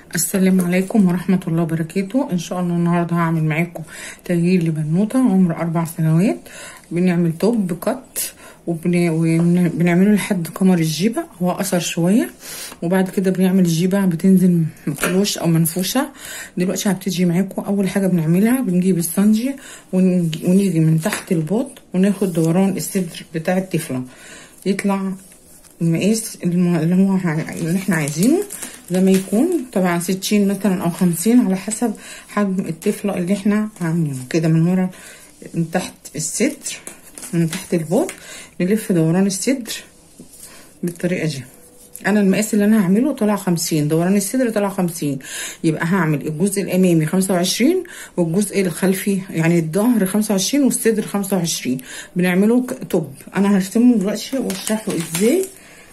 السلام عليكم ورحمة الله وبركاته. ان شاء الله النهاردة هعمل معاكم تغيير لبنوتة عمر 4 سنوات. بنعمل توب كات وبنعمله لحد قمر الجيبة، هو قصر شوية، وبعد كده بنعمل الجيبة بتنزل مفلوش او منفوشة. دلوقتي هبتدي معاكم. اول حاجة بنعملها بنجيب السنجي ونيجي من تحت البوط وناخد دوران الصدر بتاع الطفلة، يطلع المقاس اللي احنا عايزينه، زي ما يكون طبعا 60 مثلا او 50 على حسب حجم الطفله اللي احنا عاملينه. كده من ورا من تحت الصدر، من تحت البوط نلف دوران الصدر بالطريقه دي. انا المقاس اللي انا هعمله طلع 50، دوران الصدر طلع 50، يبقى هعمل الجزء الامامي 25 والجزء الخلفي يعني الظهر 25 والصدر 25. بنعمله توب. انا هرسمه دلوقتي واشرحه ازاي.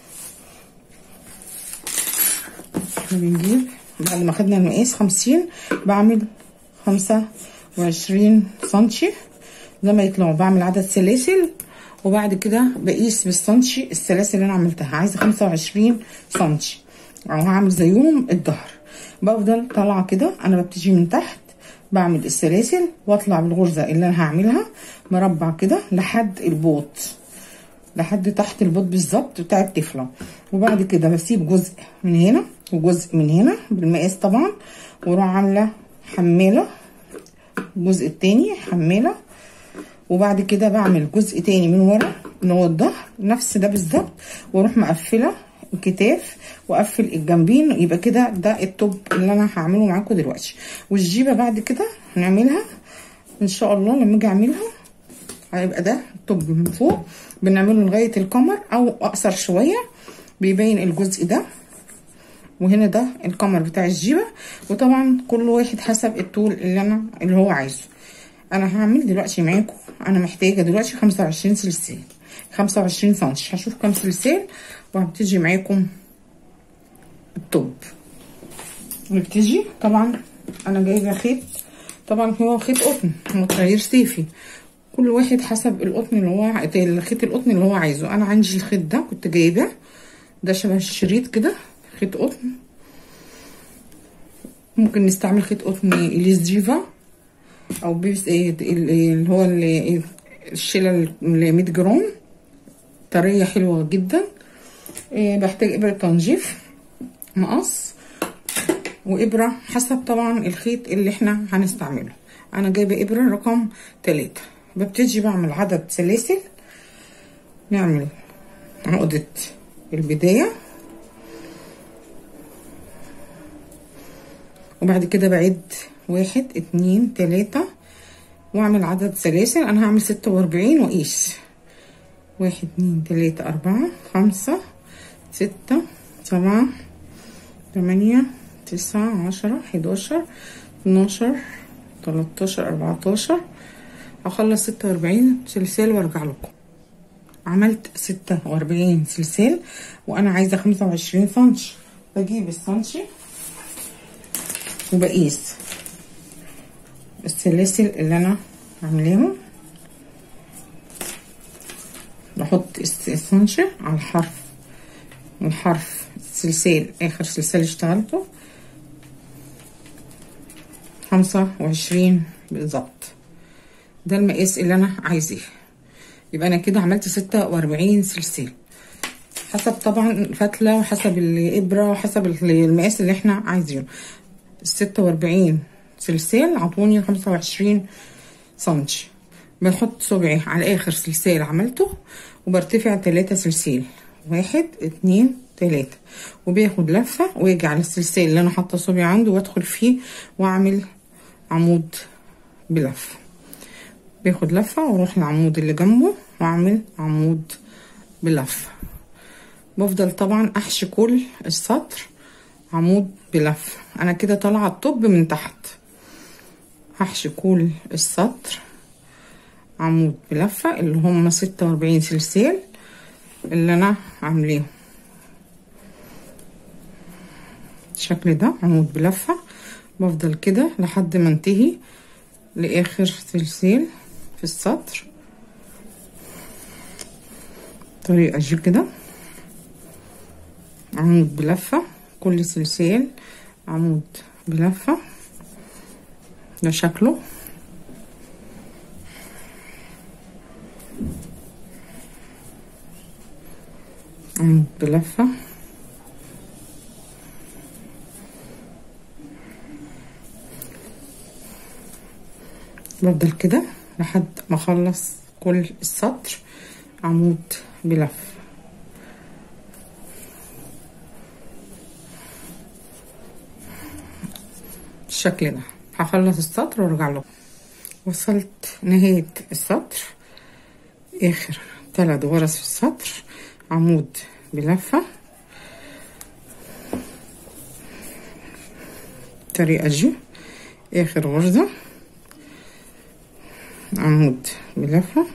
احنا بنجيب بعد ما خدنا المقاس 50 بعمل 25 سنتي زي ما يطلعوا، بعمل عدد سلاسل وبعد كده بقيس بالسنتي السلاسل اللي انا عملتها. عايزه 25 سنتي او هعمل زيهم الظهر. بفضل طالعه كده، انا ببتدي من تحت بعمل السلاسل واطلع بالغرزه اللي انا هعملها مربع كده لحد البوط، لحد تحت البوط بالظبط بتاع الطفله. وبعد كده بسيب جزء من هنا وجزء من هنا بالمقاس طبعا، واروح عامله حماله الجزء التاني حماله، وبعد كده بعمل جزء تاني من ورا اللي هو الظهر نفس ده بالظبط، واروح مقفله الكتاف واقفل الجنبين. يبقى كده ده التوب اللي انا هعمله معاكم دلوقتي. والجيبه بعد كده هنعملها ان شاء الله. لما اجي اعملها هيبقى ده التوب من فوق، بنعمله لغايه القمر او اقصر شويه، بيبين الجزء ده، وهنا ده القمر بتاع الجيبه. وطبعا كل واحد حسب الطول اللي هو عايزه. انا هعمل دلوقتي معاكم، انا محتاجه دلوقتي 25 سلسله 25 سنتي. هشوف كام سلسال وهبتدي معاكم الطب. نبتدي. طبعا انا جايبه خيط، طبعا هو خيط قطن متغير صيفي، كل واحد حسب القطن اللي هو الخيط القطن اللي هو عايزه. انا عندي الخيط ده كنت جايباه، ده شبه الشريط كده، خيط قطن. ممكن نستعمل خيط قطن اليس ديفا او بيبس اللي هو الشيله اللي 100 جرام، طريه حلوه جدا. بحتاج ابره تنظيف، مقص، وابره حسب طبعا الخيط اللي احنا هنستعمله. انا جايبه ابره رقم 3. ببتدي بعمل عدد سلاسل، نعمل عقده البدايه، وبعد كده بعد 1 2 3 واعمل عدد سلاسل. انا هعمل 46 واقيس 1 2 3 4 5 6 7 8 9 10 11 12 13 14. هخلص 46 سلسال وارجع لكم. عملت 46 سلسال وانا عايزه 25 سنتي. بجيب السنتي وبقيس السلاسل اللي انا عاملاهم، بحط السنتي على الحرف السلسال، اخر سلسال اشتغلته 25 بالظبط. ده المقاس اللي انا عايزاه. يبقى انا كده عملت 46 سلسال حسب طبعا الفتله وحسب الابره وحسب المقاس اللي احنا عايزينه. 46 سلسال عطوني 25 سنتي. بحط صبعي على اخر سلسال عملته وبرتفع 3 سلسال، 1 2 3، وباخد لفه واجي على السلسال اللي انا حاطه صبعي عنده وادخل فيه واعمل عمود بلفه. باخد لفه واروح العمود اللي جنبه واعمل عمود بلفه. بفضل طبعا احشي كل السطر عمود بلفه. انا كده طالعه الطب من تحت، هحشي كل السطر عمود بلفه اللي هم 46 سلسال اللي انا عاملاه الشكل ده عمود بلفه. بفضل كده لحد ما انتهي لاخر سلسال في السطر طريقه دي كده، عمود بلفه كل سلسال عمود بلفة. ده شكله. عمود بلفة. بفضل كده لحد ما اخلص كل السطر عمود بلف. بالشكل ده هخلص السطر وارجع له. وصلت نهاية السطر، اخر 3 غرز في السطر عمود بلفة بالطريقة دي. اخر غرزة عمود بلفة.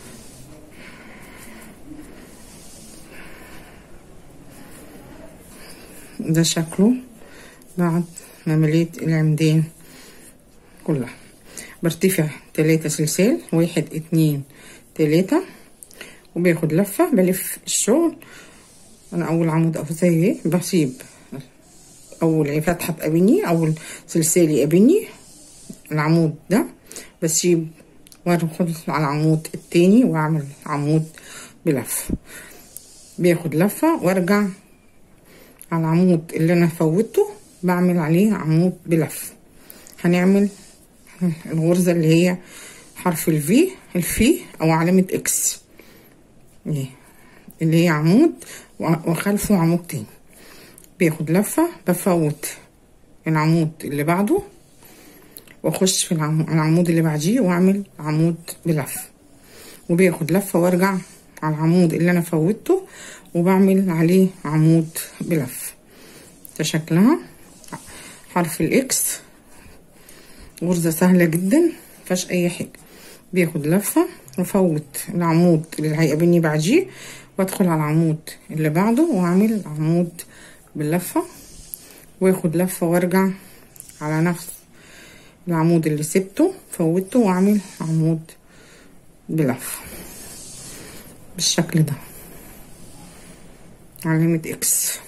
ده شكله بعد ما مليت العمدان كلها. برتفع 3 سلسال، 1 2 3، وباخد لفة بلف الشغل. انا اول عمود اهو زي ايه، بسيب اول فتحة تقابلني، اول سلسال يقابلني العمود ده، بسيب وادخل على العمود التاني واعمل عمود بلف. باخد لفة وارجع على العمود اللي انا فوتته، بعمل عليه عمود بلف. هنعمل الغرزة اللي هي حرف الفي او علامة اكس، اللي هي عمود وخلفه عمود تاني. باخد لفة بفوت العمود اللي بعده واخش في العمود اللي بعديه واعمل عمود بلف، وباخد لفة وارجع على العمود اللي انا فوتته وبعمل عليه عمود بلف. ده شكلها حرف الاكس. غرزة سهلة جدا مفيهاش اي حاجة. باخد لفة وافوت العمود اللي هيقابلني بعديه وادخل على العمود اللي بعده واعمل عمود باللفة، واخد لفة وارجع على نفس العمود اللي سبته فوتته واعمل عمود بلفة بالشكل ده علامة اكس.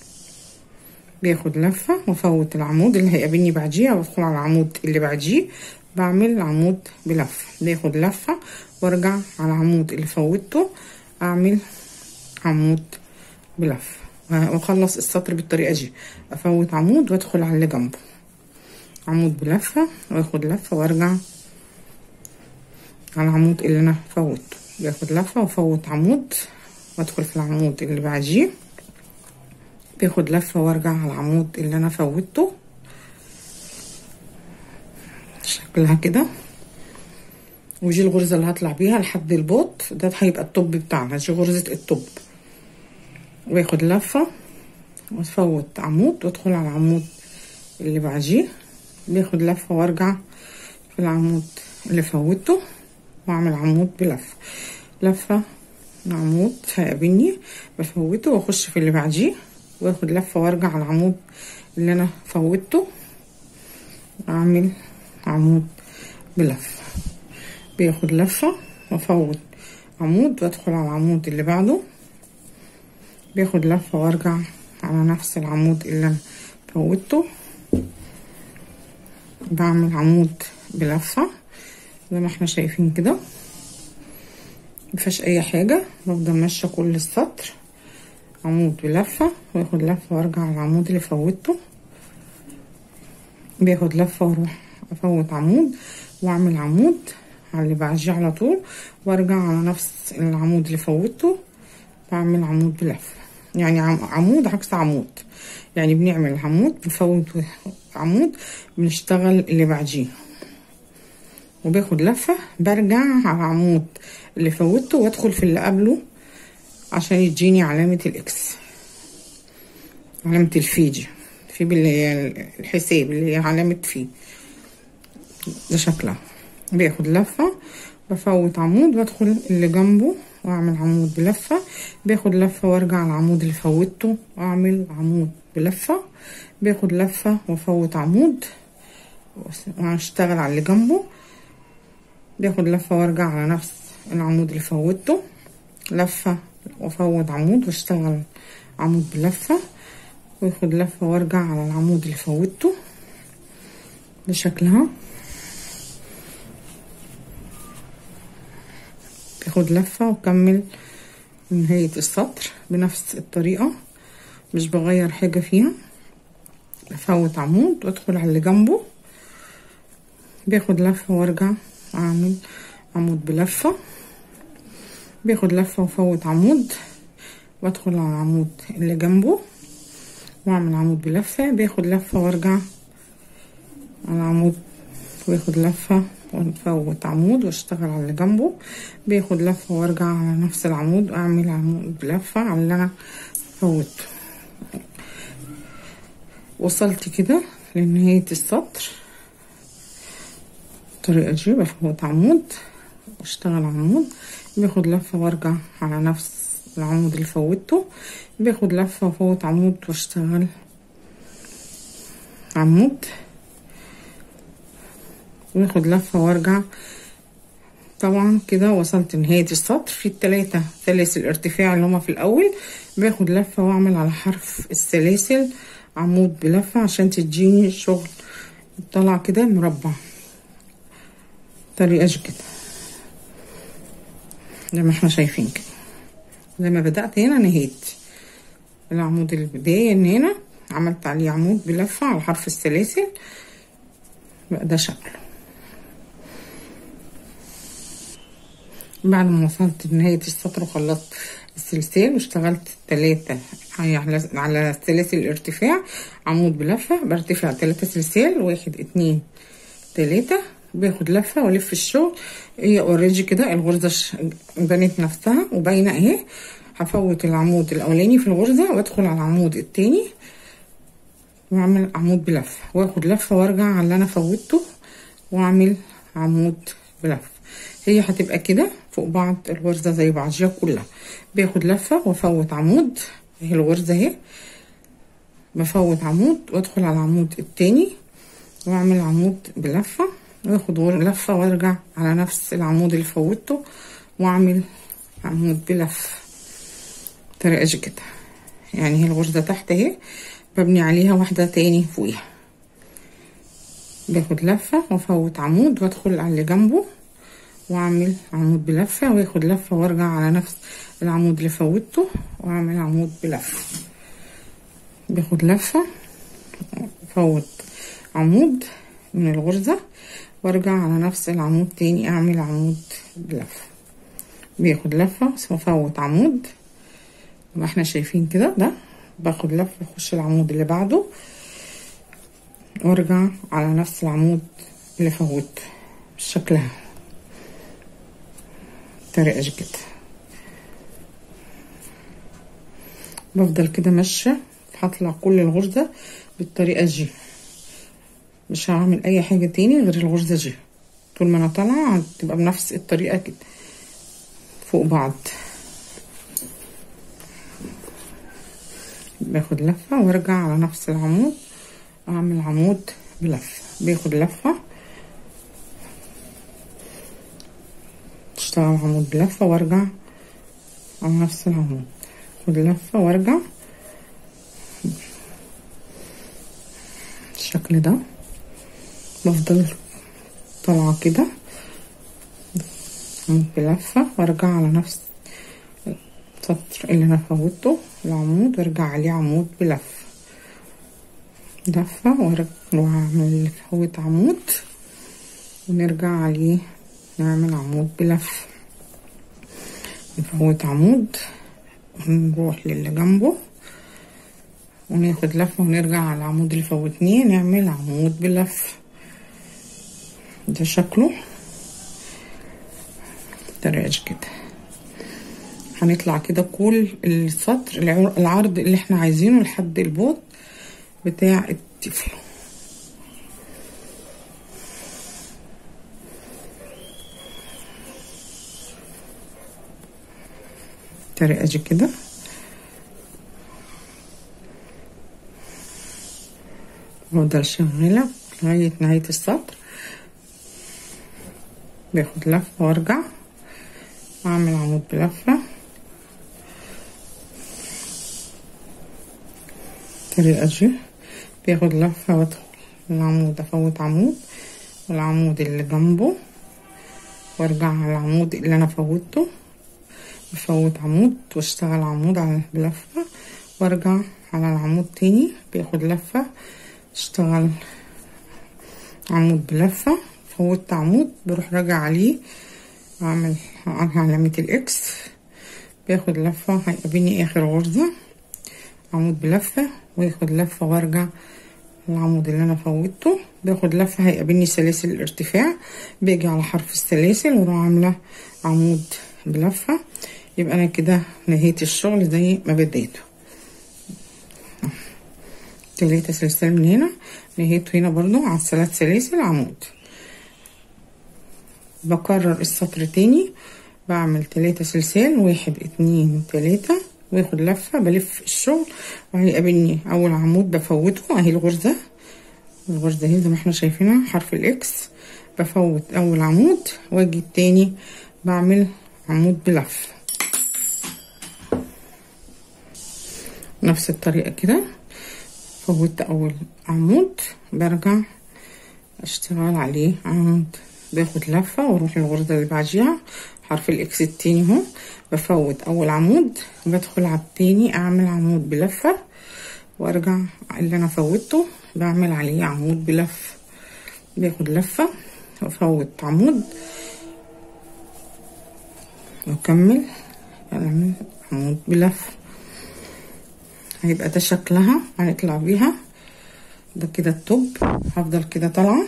باخد لفة وافوت العمود اللي هيقابلني بعديه وادخل على العمود اللي بعديه بعمل عمود بلفة. باخد لفة وارجع على العمود اللي فوتته اعمل عمود بلفة، واخلص السطر بالطريقة دي. افوت عمود وادخل على اللي جنبه عمود بلفة، واخد لفة وارجع على العمود اللي انا فوتته. باخد لفة وافوت عمود وادخل في العمود اللي بعديه، باخد لفة وارجع على العمود اللي انا فوتته. شكلها كده. ودي الغرزة اللي هطلع بيها لحد البوط ده، هيبقى الطب بتاعنا. دي غرزة الطب. باخد لفة وافوت عمود وادخل على العمود اللي بعديه، باخد لفة وارجع في العمود اللي فوتته واعمل عمود بلفة. لفة عمود هيقابلني بفوته واخش في اللي بعديه واخد لفة وارجع على العمود اللي انا فوتته واعمل عمود بلفة. باخد لفة وافوت عمود وادخل على العمود اللي بعده، باخد لفة وارجع على نفس العمود اللي انا فوتته بعمل عمود بلفة زي ما احنا شايفين كده. مفيهاش اي حاجة. بفضل ماشية كل السطر عمود بلفة واخد لفة وارجع على العمود اللي فوتته، باخد لفة واروح افوت عمود واعمل عمود على اللي بعديه على طول وارجع على نفس العمود اللي فوتته بعمل عمود بلفة. يعني عمود عكس عمود، يعني بنعمل عمود بنفوت عمود بنشتغل اللي بعديه، وباخد لفة برجع على العمود اللي فوتته وادخل في اللي قبله عشان يديني علامة الاكس، علامة الفي دي، في اللي هي الحساب اللي هي علامة في. ده شكلها. باخد لفة بفوت عمود وادخل اللي جنبه واعمل عمود بلفة، باخد لفة وارجع على العمود اللي فوتته واعمل عمود بلفة، باخد لفة وافوت عمود واشتغل على اللي جنبه، باخد لفة وارجع على نفس العمود اللي فوتته، لفة وافوت عمود واشتغل عمود بلفة، واخد لفة وارجع على العمود اللي فوتته بشكلها. باخد لفة واكمل نهاية السطر بنفس الطريقة، مش بغير حاجة فيها. بفوت عمود وادخل على اللي جنبه، باخد لفة وارجع اعمل عمود بلفة، باخد لفة وفوت عمود وادخل على العمود اللي جنبه واعمل عمود بلفة، باخد لفة وارجع على العمود واخد لفة ونفوت عمود واشتغل على اللي جنبه، باخد لفة وارجع على نفس العمود واعمل عمود بلفة على اللي انا فوته. وصلت كده لنهاية السطر بالطريقة دي. بفوت عمود واشتغل عمود، باخد لفة وارجع على نفس العمود اللي فوته، باخد لفة وفوت عمود واشتغل عمود، باخد لفة وارجع. طبعا كده وصلت نهاية السطر. في التلاتة سلاسل ارتفاع اللي هما في الاول، باخد لفة واعمل على حرف السلاسل عمود بلفة عشان تديني شغل طالع كده مربع طريقة كده زي ما احنا شايفين كده. زي ما بدأت هنا نهيت العمود البداية ان هنا عملت عليه عمود بلفة على حرف السلاسل، بقى ده شكله. بعد ما وصلت لنهاية السطر وخلصت السلسال واشتغلت 3 على سلاسل الارتفاع عمود بلفة، برتفع 3 سلسال 1 2 3، باخد لفة والف الشغل. هي اوريدي كده الغرزة بنت نفسها وباينة اهي. هفوت العمود الاولاني في الغرزة وادخل على العمود التاني واعمل عمود بلفة واخد لفة وارجع على اللي انا فوتته واعمل عمود بلفة. هي هتبقى كده فوق بعض الغرزة زي بعضيها كلها. باخد لفة وافوت عمود اهي الغرزة اهي، بفوت عمود وادخل على العمود التاني واعمل عمود بلفة واخد لفة وارجع على نفس العمود اللي فوتته واعمل عمود بلفة طريقة كده. يعني هي الغرزة تحت اهي ببني عليها واحدة تاني فوقيها، باخد لفة وافوت عمود وادخل على اللي جنبه واعمل عمود بلفة واخد لفة وارجع على نفس العمود اللي فوتته واعمل عمود بلفة. باخد لفة وافوت عمود من الغرزة وارجع على نفس العمود تاني اعمل عمود بلفة، باخد لفة وافوت عمود ما احنا شايفين كده. ده باخد لفة اخش العمود اللي بعده وارجع على نفس العمود اللي فوته بشكلها طريقة كده. بفضل كده ماشية هطلع كل الغرزة بالطريقة دي، مش هعمل اي حاجة تاني غير الغرزة دي. طول ما انا طالعة هتبقى بنفس الطريقة كده فوق بعض. باخد لفة وارجع على نفس العمود اعمل عمود بلفة، باخد لفة اشتغل عمود بلفة وارجع على نفس العمود، اخد لفة وارجع بالشكل ده. بفضل طالعة كده عمود بلفة وارجع على نفس السطر اللي انا فوتته العمود وارجع عليه عمود بلفة لفة واعمل فوت عمود ونرجع عليه نعمل عمود بلفة، نفوت عمود ونروح للي جنبه وناخد لفة ونرجع على العمود اللي فوتناه نعمل عمود بلفة. ده شكله طريقة كده. هنطلع كده كل السطر العرض اللي احنا عايزينه لحد البوط بتاع الطفل. طريقة كده. بفضل شغالة لغاية نهاية السطر، باخد لفة وارجع اعمل عمود بلفة بالطريقة دي، باخد لفة وادخل العمود، افوت عمود والعمود اللي جنبه وارجع على العمود اللي انا فوتته، بفوت عمود واشتغل عمود على بلفة وارجع على العمود تاني، باخد لفة اشتغل عمود بلفة، فوت عمود بروح راجع عليه اعمل علامة الاكس، باخد لفة هيقابلني اخر غرزة عمود بلفة واخد لفة وارجع العمود اللي انا فوتته، باخد لفة هيقابلني سلاسل الارتفاع، باجي على حرف السلاسل واروح عاملة عمود بلفة. يبقى انا كده نهيت الشغل زي ما بديته. 3 سلسلة من هنا، نهيته هنا برضو على 3 سلاسل عمود. بكرر السطر تاني، بعمل 3 سلسال، 1 2 3 واخد لفة بلف الشغل وهيقابلني اول عمود بفوته اهي الغرزة اهي زي ما احنا شايفينها حرف الاكس، بفوت اول عمود واجي التاني بعمل عمود بلف نفس الطريقة كده. فوت اول عمود برجع اشتغل عليه عمود، باخد لفة واروح الغرزة اللي بعديها حرف الاكس التاني اهو، بفوت اول عمود بدخل على التاني اعمل عمود بلفة وارجع اللي انا فوتته بعمل عليه عمود بلف، باخد لفة وافوت عمود واكمل اعمل عمود بلف. هيبقى ده شكلها هنطلع بيها، ده كده التوب. هفضل كده طالعه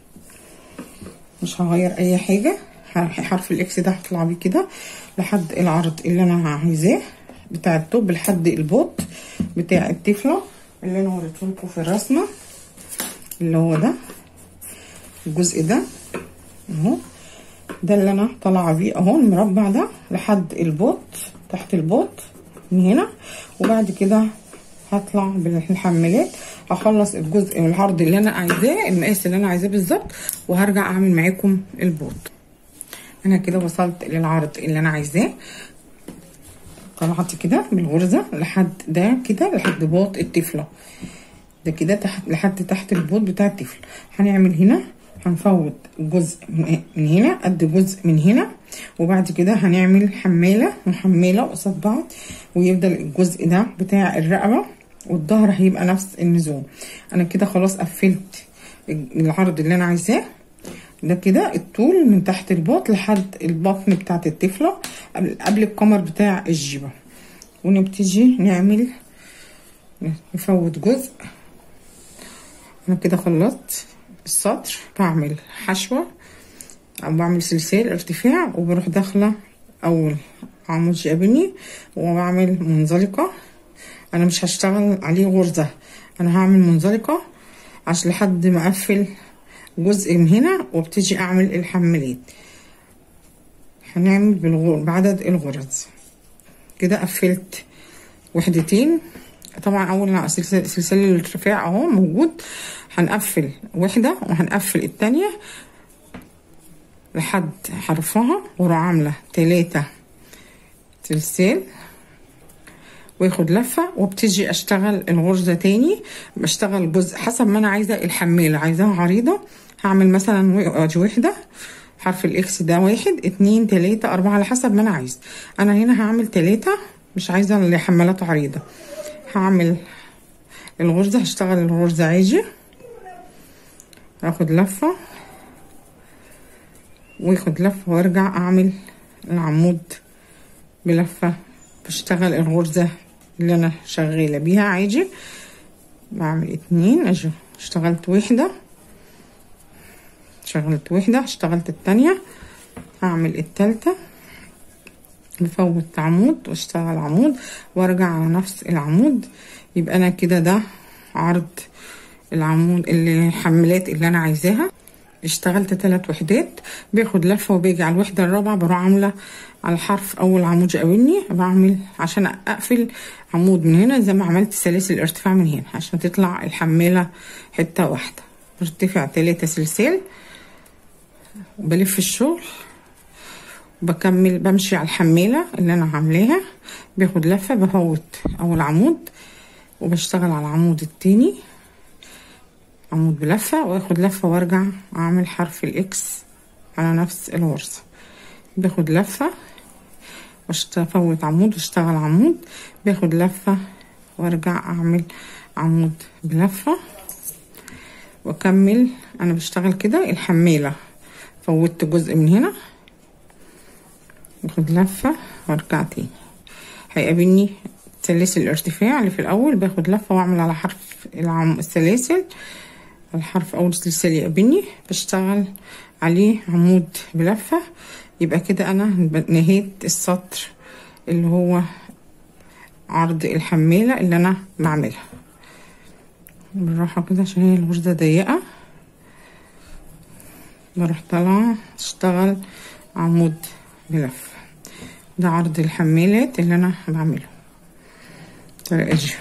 مش هغير اي حاجه، حرف الاكس ده هطلع بيه كده لحد العرض اللي انا عايزاه بتاع التوب، لحد البوط بتاع الطفله اللي انا وريتهولكوا في الرسمه، اللي هو ده الجزء ده اهو، ده اللي انا طالعه بيه اهو المربع ده لحد البوط تحت البوط من هنا. وبعد كده هطلع بالحمالات هخلص الجزء من العرض اللي انا عايزاه، المقاس اللي انا عايزاه بالظبط، وهرجع اعمل معاكم البوط. انا كده وصلت للعرض اللي انا عايزاه، طلعت كده بالغرزه لحد ده كده لحد بوط الطفله ده كده تحت لحد تحت البوط بتاع الطفل. هنعمل هنا هنفوت جزء من هنا قد جزء من هنا، وبعد كده هنعمل حماله وحماله قصاد بعض، ويفضل الجزء ده بتاع الرقبه والظهر هيبقى نفس النظام. انا كده خلاص قفلت العرض اللي انا عايزاه، ده كده الطول من تحت الباط لحد البطن بتاعت الطفله قبل القمر بتاع الجيبه. ونبتدي نعمل نفوت جزء. انا كده خلصت السطر، بعمل حشوه او بعمل سلسال ارتفاع وبروح داخله اول عمود يقابلني وبعمل منزلقه. انا مش هشتغل عليه غرزه، انا هعمل منزلقه عشان لحد ما اقفل جزء من هنا وابتدي اعمل الحمالات. هنعمل بعدد الغرز كده. قفلت وحدتين طبعا، اول سلسال الارتفاع اهو موجود، هنقفل وحده وهنقفل التانية لحد حرفها واروح عامله 3 سلسال واخد لفه وابتدي اشتغل الغرزه تاني. بشتغل جزء حسب ما انا عايزه الحماله، عايزاها عريضه هعمل مثلا وحده حرف الاكس ده 1 2 3 4 على حسب ما انا عايزه. انا هنا هعمل 3 مش عايزه الحمالات عريضه، هعمل الغرزه هشتغل الغرزه عادي، هاخد لفه واخد لفه وارجع اعمل العمود بلفه، بشتغل الغرزه اللي انا شغاله بيها عادي. بعمل 2 اجي اشتغلت وحده، شغلت وحده اشتغلت التانية، هعمل التالتة بفوت عمود واشتغل عمود وارجع على نفس العمود. يبقى انا كده ده عرض العمود اللي الحمالات اللي انا عايزاها. اشتغلت 3 وحدات، باخد لفه وباجي على الوحده الرابعه بروح عامله على الحرف اول عمود يقابلني، بعمل عشان اقفل عمود من هنا زي ما عملت سلاسل الارتفاع من هنا عشان تطلع الحماله حته واحده. برتفع 3 سلسال وبلف الشغل وبكمل بمشي على الحماله اللي انا عاملاها، باخد لفه بفوت اول عمود وبشتغل على العمود التاني عمود بلفة، واخد لفة وارجع اعمل حرف الاكس على نفس الغرزة. باخد لفة وافوت عمود واشتغل عمود، باخد لفة وارجع اعمل عمود بلفة واكمل. انا بشتغل كده الحمالة، فوتت جزء من هنا، باخد لفة وارجع تاني. هيقابلني سلاسل الارتفاع اللي في الاول، باخد لفة واعمل على حرف السلاسل، الحرف اول سلسلة يقابلني بشتغل عليه عمود بلفة. يبقى كده انا نهيت السطر اللي هو عرض الحمالة اللي انا بعملها. بالراحة كده عشان هي الغرزة ضيقة. بروح طالعة اشتغل عمود بلفة. ده عرض الحمالات اللي انا بعمله. اجي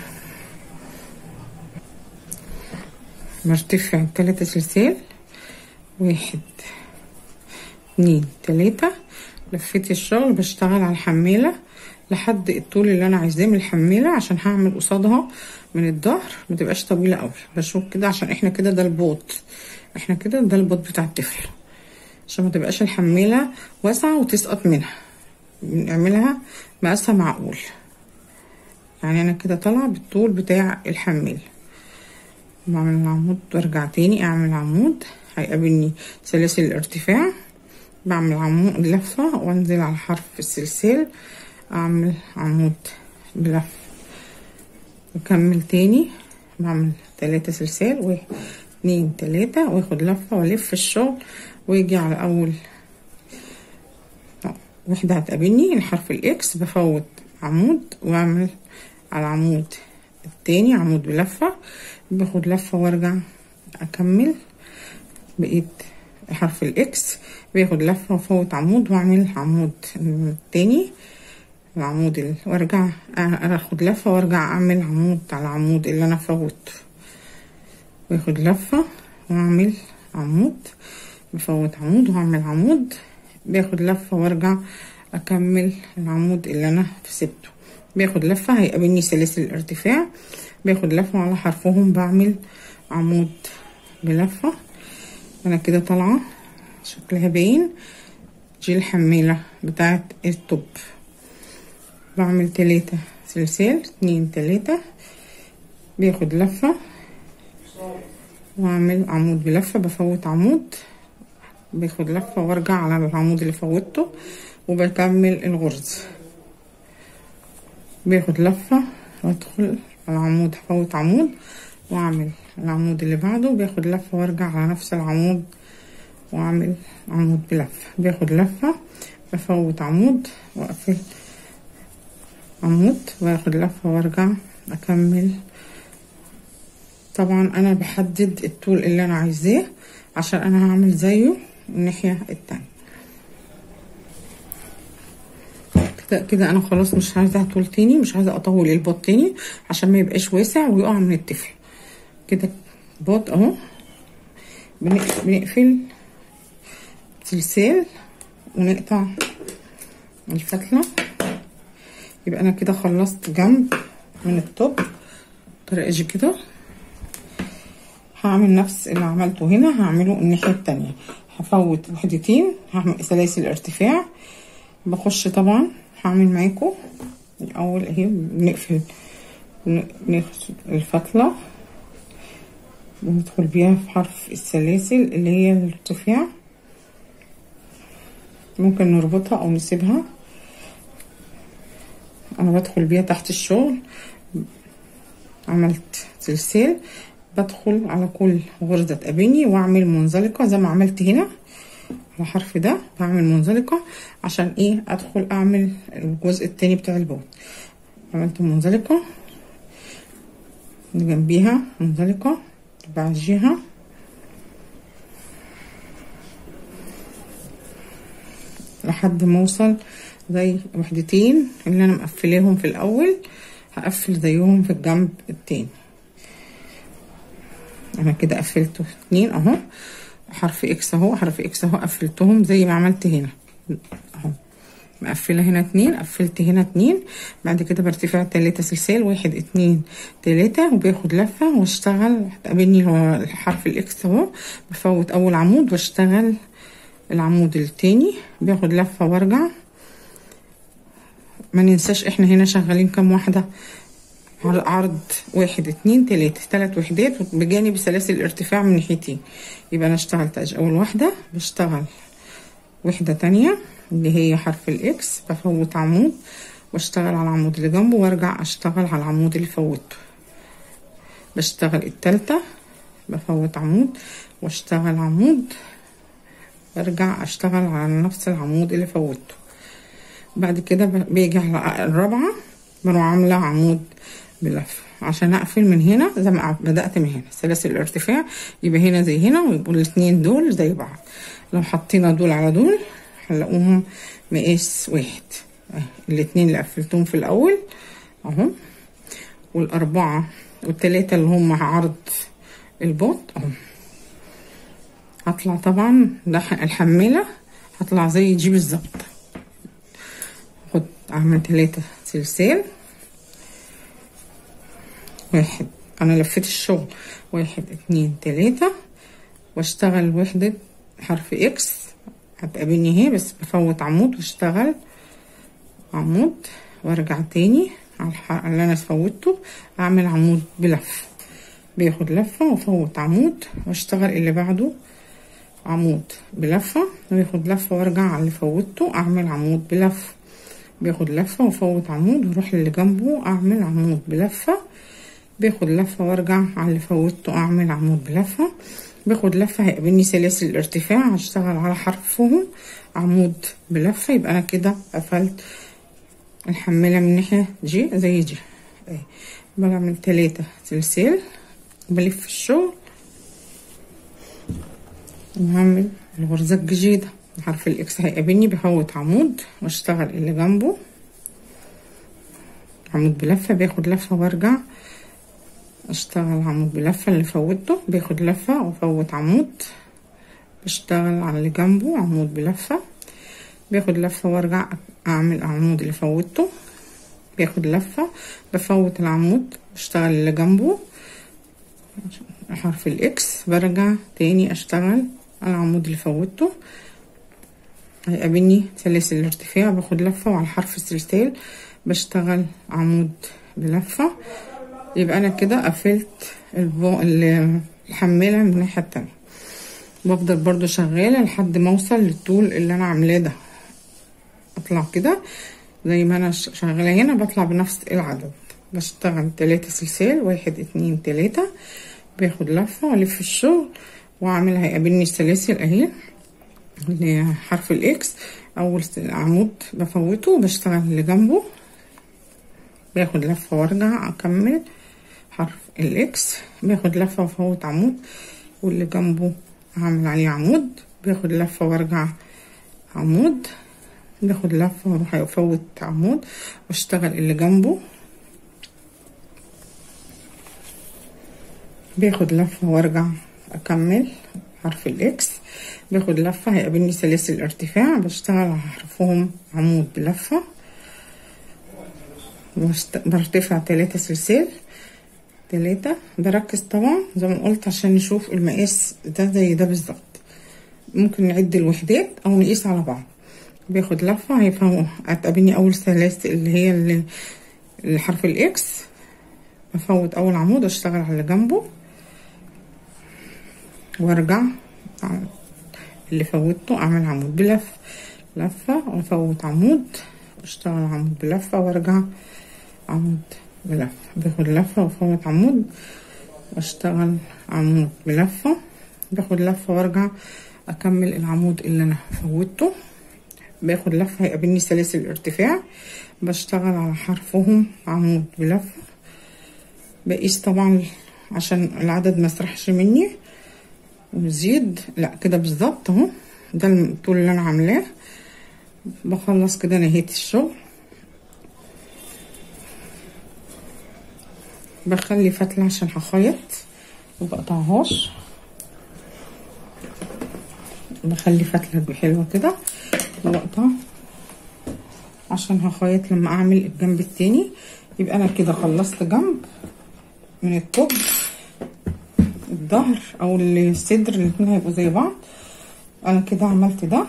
برتفع 3 سلسال، 1 2 3. لفيت الشغل بشتغل على الحمالة لحد الطول اللي انا عايزاه من الحمالة، عشان هعمل قصادها من الظهر متبقاش طويلة قوي. بشوف كده عشان احنا كده ده البوط، احنا كده ده البوط بتاع الطفل، عشان ما تبقاش الحمالة واسعة وتسقط منها. بنعملها مقاسها معقول، يعني انا كده طالعة بالطول بتاع الحمالة. بعمل العمود وارجع تاني اعمل عمود، هيقابلني سلاسل الارتفاع، بعمل عمود لفة وانزل على حرف السلسال اعمل عمود بلفة واكمل تاني. بعمل 3 سلسال، 1 2 3، واخد لفة والف الشغل واجي على اول واحدة هتقابلني الحرف الاكس، بفوت عمود واعمل على العمود التاني عمود بلفة، باخد لفة وارجع اكمل بقيت حرف الاكس، باخد لفة وافوت عمود واعمل عمود التاني العمود وارجع اخد لفة وارجع اعمل عمود على العمود اللي انا فوته، باخد لفة واعمل عمود، بفوت عمود واعمل عمود، باخد لفة وارجع اكمل العمود اللي انا سبته، باخد لفة هيقابلني سلاسل الارتفاع، باخد لفة على حرفهم بعمل عمود بلفة. انا كده طالعة شكلها باين. دي الحمالة بتاعت التوب. بعمل 3 سلسال، 2 3، باخد لفة واعمل عمود بلفة، بفوت عمود، باخد لفة وارجع على العمود اللي فوتته وبكمل الغرز، باخد لفة وادخل على العمود، هفوت عمود واعمل العمود اللي بعده، باخد لفة وارجع على نفس العمود واعمل عمود بلفة، باخد لفة بفوت عمود واقفل عمود واخد لفة وارجع اكمل. طبعا انا بحدد الطول اللي انا عايزاه عشان انا هعمل زيه الناحية التانية. كده انا خلاص مش عايزة طول تاني، مش عايزة اطول الباط تاني عشان ما يبقاش واسع ويقع من الطفل. كده باط اهو، بنقفل سلسال ونقطع الفتلة. يبقى انا كده خلصت جنب من التوب. اجي كده هعمل نفس اللي عملته هنا هعمله الناحية التانية، هفوت وحدتين، هعمل سلاسل ارتفاع، بخش طبعا هعمل معاكم الاول اهي، بنقفل الفتلة بندخل بيها في حرف السلاسل اللي هي الارتفاع، ممكن نربطها او نسيبها. انا بدخل بيها تحت الشغل، عملت سلسال، بدخل على كل غرزة تقابلني واعمل منزلقة زي ما عملت هنا على الحرف ده، بعمل منزلقة عشان ايه ادخل اعمل الجزء التاني بتاع البوت. عملت منزلقة جنبيها منزلقة بعجيها، لحد ما اوصل زي وحدتين اللي انا مقفلاهم في الاول، هقفل زيهم في الجنب التاني. انا كده قفلت 2 اهو، حرف اكس اهو، حرف اكس اهو، قفلتهم زي ما عملت هنا اهو، مقفله هنا 2، قفلت هنا 2. بعد كده برتفع 3 سلسال، 1 2 3، وباخد لفه واشتغل. هتقابلني هو حرف الاكس اهو، بفوت اول عمود واشتغل العمود التاني، باخد لفه وارجع. ما ننساش احنا هنا شغالين كام واحده؟ عرض 1 2 3، 3 وحدات بجانب سلاسل الارتفاع من ناحيتين. يبقى انا اشتغلت اول واحده، بشتغل وحده تانية اللي هي حرف الاكس، بفوت عمود واشتغل على العمود اللي جنبه وارجع اشتغل على العمود اللي فوته. بشتغل التالتة، بفوت عمود واشتغل عمود وارجع اشتغل على نفس العمود اللي فوته. بعد كده بيجي على الرابعة بروح عاملة عمود بلف عشان اقفل من هنا زي ما بدأت من هنا. سلاسل الارتفاع يبقى هنا زي هنا، ويبقوا الاتنين دول زي بعض. لو حطينا دول على دول هنلاقوهم مقاس واحد. الاتنين اللي قفلتهم في الاول اهو، والاربعة والتلاتة اللي هم عرض البوط اهو. هطلع طبعا ده الحمالة هطلع زي دي بالظبط. خد اعمل 3 سلسال، 1 انا لفيت الشغل 1 2 3، واشتغل وحدة حرف اكس هتقابلني اهي، بس بفوت عمود واشتغل عمود وارجع تاني على اللي انا فوتته، اعمل عمود بلف، باخد لفة وافوت عمود واشتغل اللي بعده عمود بلفة، وياخد لفة وارجع على اللي فوتته اعمل عمود بلفة، باخد لفة وافوت عمود واروح للي جنبه اعمل عمود بلفة، باخد لفة وارجع على اللي فوتته اعمل عمود بلفة، باخد لفة هيقابلني سلاسل الارتفاع هشتغل على حرفهم عمود بلفة. يبقى انا كده قفلت الحمالة من الناحية دي زي دي. بعمل 3 سلسال، بلف الشغل وهعمل الغرزة الجديدة. حرف الاكس هيقابلني بفوت عمود واشتغل اللي جنبه عمود بلفة، باخد لفة وارجع اشتغل عمود بلفة اللي فوته، باخد لفة وافوت عمود بشتغل على اللي جنبه عمود بلفة، باخد لفة وارجع اعمل عمود اللي فوته، باخد لفة بفوت العمود بشتغل اللي جنبه حرف الاكس، برجع تاني اشتغل على العمود اللي فوته، هيقابلني سلاسل الارتفاع، باخد لفة وعلى حرف السلسال بشتغل عمود بلفة. يبقى انا كده قفلت الحمالة من الناحية التانية. بفضل برضو شغالة لحد ما اوصل للطول اللي انا عاملاه ده. اطلع كده زي ما انا شغالة هنا، بطلع بنفس العدد، بشتغل 3 سلسال، 1 2 3، باخد لفة والف الشغل واعمل هيقابلني السلاسل اهي لحرف الاكس. اول عمود بفوته وبشتغل اللي جنبه، باخد لفة وارجع اكمل حرف الاكس، باخد لفة وافوت عمود واللي جنبه هعمل عليه عمود، باخد لفة وارجع عمود، باخد لفة واروح افوت عمود واشتغل اللي جنبه، باخد لفة وارجع اكمل حرف الاكس، باخد لفة هيقابلني سلاسل الارتفاع بشتغل على حرفهم عمود بلفة، برتفع 3 سلسال 3. بركز طبعا زي ما قلت عشان نشوف المقاس ده زي ده بالظبط. ممكن نعد الوحدات او نقيس على بعض. باخد لفة هتقابلني اول سلاسل اللي هي الحرف الاكس، بفوت اول عمود واشتغل على اللي جنبه وارجع اللي فوتته اعمل عمود بلفة، لفة وافوت عمود واشتغل عمود بلفة وارجع عمود بلفة، باخد لفة وافوت عمود واشتغل عمود بلفة، باخد لفة وارجع اكمل العمود اللي انا فوتته، باخد لفة هيقابلني سلاسل الارتفاع بشتغل على حرفهم عمود بلفة. بقيس طبعا عشان العدد ما يسرحش مني وزيد، لا كده بالظبط اهو ده الطول اللي انا عاملاه. بخلص كده نهاية الشغل، بخلي فتلة عشان هخيط ومبقطعهاش، بخلي فتلة حلوة كده وبقطع عشان هخيط لما اعمل الجنب التاني. يبقى انا كده خلصت جنب من التوب، الظهر او الصدر، الاتنين هيبقوا زي بعض. انا كده عملت ده،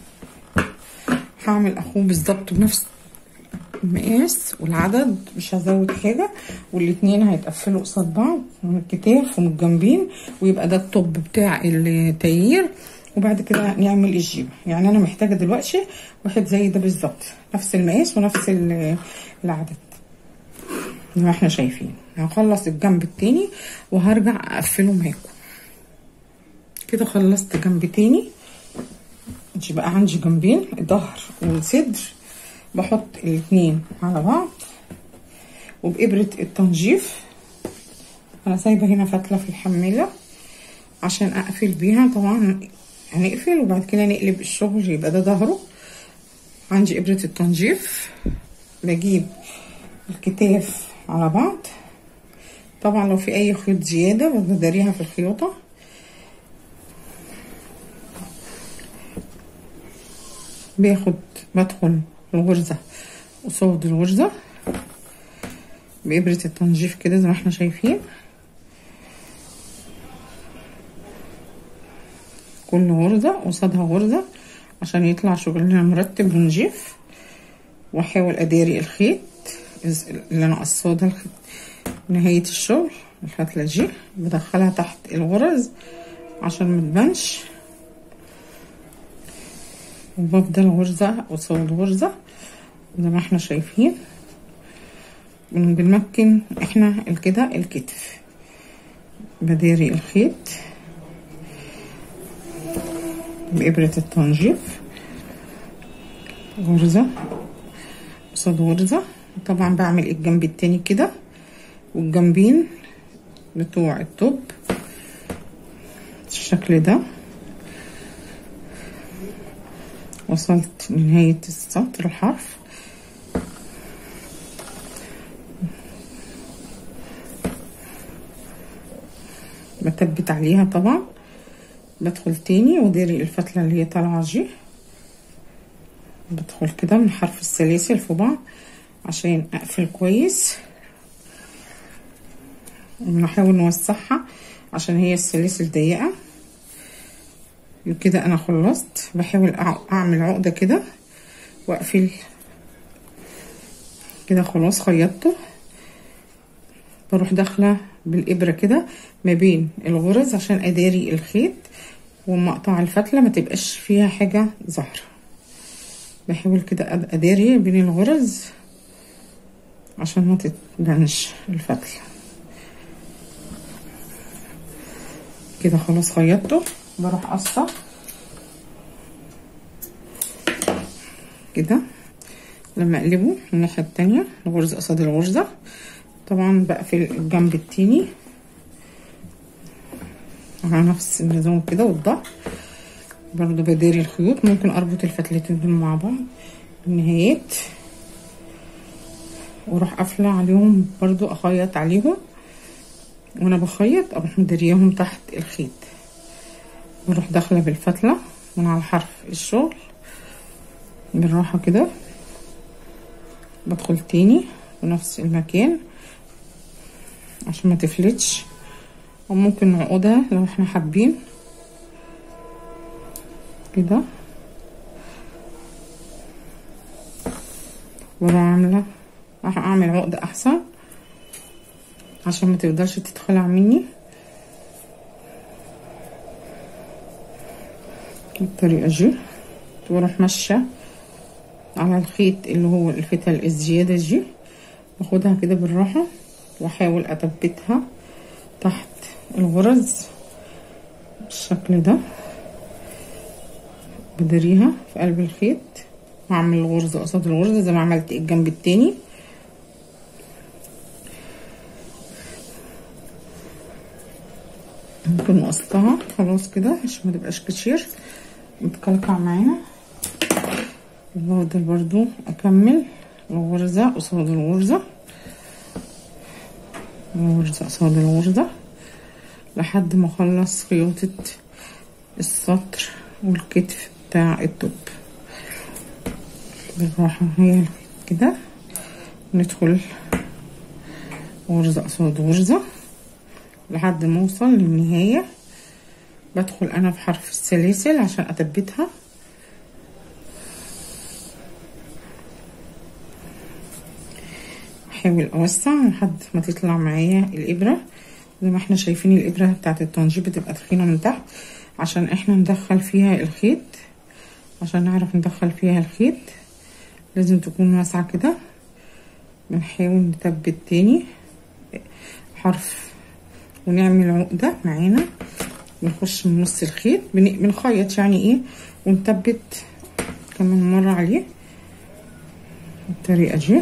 هعمل اخوه بالظبط بنفس المقاس والعدد، مش هزود حاجه، والاتنين هيتقفلوا قصاد بعض من الكتاف ومن الجنبين، ويبقى ده التوب بتاع التايير. وبعد كده نعمل الجيب. يعني انا محتاجه دلوقتي واحد زي ده بالظبط، نفس المقاس ونفس العدد زي ما احنا شايفين. هخلص الجنب التاني وهرجع اقفله معاكم. كده خلصت جنب تاني. بقى عندي جنبين، الظهر والصدر، بحط الاتنين على بعض وبإبرة التنظيف. انا سايبه هنا فتله في الحماله عشان اقفل بيها. طبعا هنقفل وبعد كده نقلب الشغل، يبقى ده ظهره. عندي إبرة التنظيف، بجيب الكتاف على بعض. طبعا لو في اي خيط زياده بداريها في الخياطه. بدخل الغرزه قصاد الغرزه بإبرة التنظيف كده زي ما احنا شايفين. كل غرزه قصادها غرزه عشان يطلع شغلنا مرتب ونضيف. واحاول اداري الخيط اللي انا قصاده نهايه الشغل. الفتله دي بدخلها تحت الغرز عشان ما تبانش، وبفضل غرزه قصاد غرزه زي ما احنا شايفين. بنمكن احنا كده الكتف. بداري الخيط بإبرة التنظيف، غرزة قصاد غرزة. طبعا بعمل الجنب التاني كده، والجنبين بتوع التوب بالشكل ده. وصلت لنهاية السطر الحرف. بثبت عليها طبعا. بدخل تاني وداري الفتلة اللي هي طالعة دي. بدخل كده من حرف السلاسل في بعض عشان اقفل كويس. ونحاول نوسعها عشان هي السلاسل ضيقة. وكده انا خلصت. بحاول اعمل عقدة كده واقفل كده. خلاص خيطته. بروح داخلة بالإبرة كده ما بين الغرز عشان اداري الخيط ومقطع الفتلة ما تبقاش فيها حاجة ظاهرة. بحاول كده اداري بين الغرز عشان ما تتبانش الفتلة. كده خلاص خيطته. بروح قصة كده لما اقلبه الناحية التانية، الغرزة قصاد الغرزة. طبعا بقفل الجنب التاني على نفس النظام كده، والظهر برضو بداري الخيوط. ممكن اربط الفتلتين دول مع بعض النهايات واروح قافله عليهم، برضو اخيط عليهم. وانا بخيط اروح مدارياهم تحت الخيط. بروح داخله بالفتله من على حرف الشغل بالراحه كده. بدخل تاني في نفس المكان عشان ما تفلتش، وممكن نعقدها لو احنا حابين كده. واروح اعمل عقدة احسن عشان ما تقدرش تتخلع مني بالطريقة دي. واروح ماشية على الخيط اللي هو الفتل الزيادة دي، باخدها كده بالراحة واحاول اثبتها تحت الغرز بالشكل ده. بدريها في قلب الخيط واعمل الغرزة قصاد الغرزة زي ما عملت الجنب التاني. ممكن نقصها خلاص كده عشان ما تبقاش كتير متكلكع معانا. وبفضل برضو اكمل الغرزة قصاد الغرزة، الغرزة قصاد الغرزة لحد ما اخلص خياطة السطر والكتف بتاع التوب. بالراحة هي كده، ندخل غرزة قصاد غرزة لحد ما اوصل للنهاية. بدخل انا في حرف السلاسل عشان اثبتها. احاول اوسع لحد ما تطلع معايا الابرة. زي ما احنا شايفين الابرة بتاعت التنجيب بتبقى تخينة من تحت عشان احنا ندخل فيها الخيط. عشان نعرف ندخل فيها الخيط لازم تكون واسعة كده. بنحاول نثبت تاني حرف ونعمل عقدة معانا، بنخش من نص الخيط بنخيط يعني ايه، ونثبت كمان مرة عليه بالطريقة دي.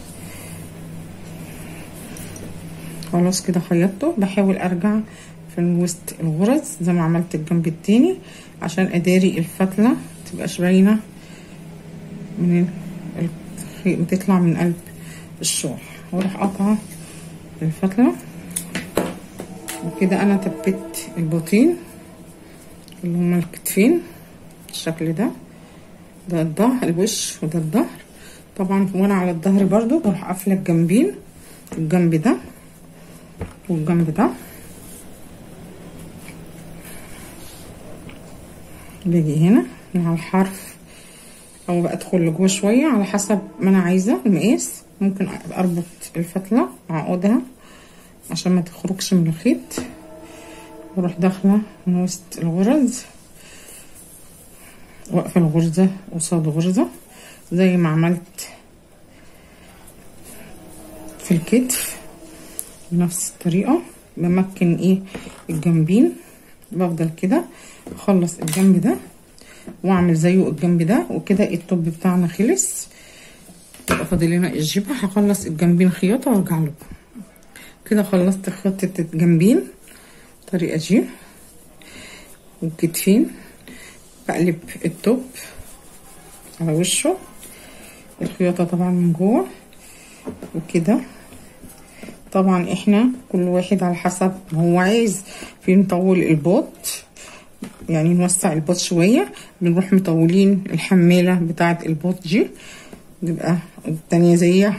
خلاص كده خيطته. بحاول ارجع في وسط الغرز زي ما عملت الجنب التاني عشان اداري الفتلة متبقاش باينة من الخيط، بتطلع من قلب الشغل. واروح قاطعة الفتلة وكده. انا ثبت البطين اللي هما الكتفين بالشكل ده. ده الظهر الوش وده الظهر. طبعا وانا على الظهر برضو بروح قافله الجنبين، الجنب ده والجنب ده. باجي هنا مع الحرف او بدخل لجوه شويه على حسب ما انا عايزه المقاس. ممكن اربط الفتله اعقدها عشان ما تخرجش من الخيط، واروح داخله من وسط الغرز واقفه الغرزه قصاد غرزه زي ما عملت في الكتف بنفس الطريقه. بمكن ايه الجنبين، بفضل كده اخلص الجنب ده واعمل زيه الجنب ده، وكده التوب بتاعنا خلص. يبقى فاضل لنا الجيبه. هخلص الجنبين خياطه وارجع لكم. كده خلصت خياطه الجنبين الطريقه دي والكتفين. بقلب التوب على وشه الخياطه طبعا من جوه وكده. طبعا احنا كل واحد على حسب ما هو عايز. في نطول الباط يعني نوسع الباط شويه، بنروح مطولين الحماله بتاعه الباط دي بيبقى التانية زيها.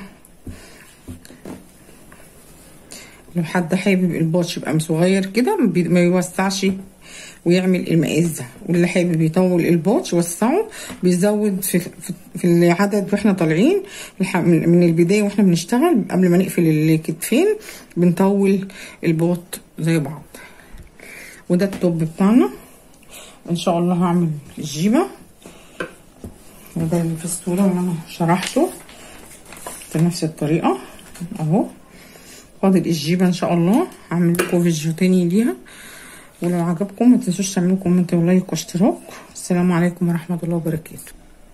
لو حد حابب الباط يبقى صغير كده ما يوسعش ويعمل المقاس ده، واللي حابب يطول الباط يوسعه بيزود في العدد. واحنا طالعين من البدايه واحنا بنشتغل قبل ما نقفل الكتفين بنطول الباط زي بعض. وده التوب بتاعنا. ان شاء الله هعمل الجيبه وده اللي في الصوره اللي انا شرحته بنفس الطريقه اهو. فاضل الجيبه ان شاء الله هعمل لكم فيديو تاني ليها. ولو عجبكم ما تنسوش تعملوا كومنت ولايك واشتراك. السلام عليكم ورحمه الله وبركاته.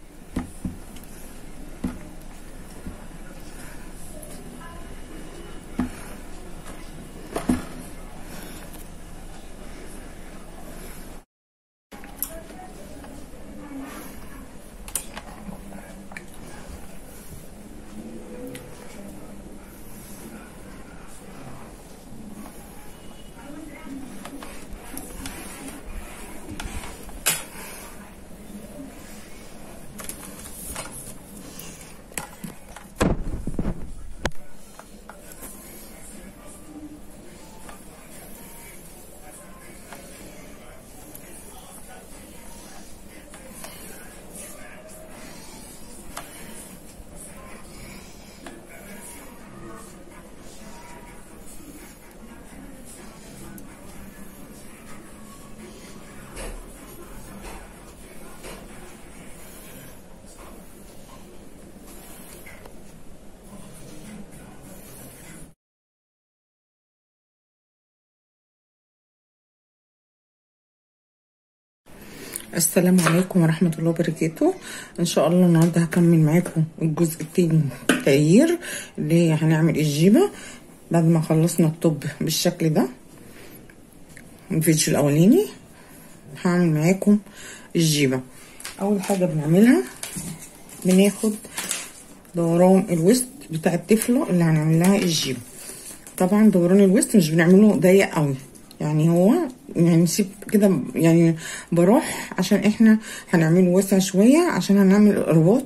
السلام عليكم ورحمة الله وبركاته. ان شاء الله النهاردة هكمل معاكم الجزء التاني تغيير اللي هنعمل الجيبة بعد ما خلصنا الطب بالشكل ده. الفيديو الاولاني هعمل معاكم الجيبة. اول حاجة بنعملها بناخد دوران الوسط بتاع الطفلة اللي هنعمل لها الجيبة. طبعا دوران الوسط مش بنعمله ضيق قوي، يعني هو يعني نسيب كده، يعني بروح عشان احنا هنعمله واسع شويه عشان هنعمل رباط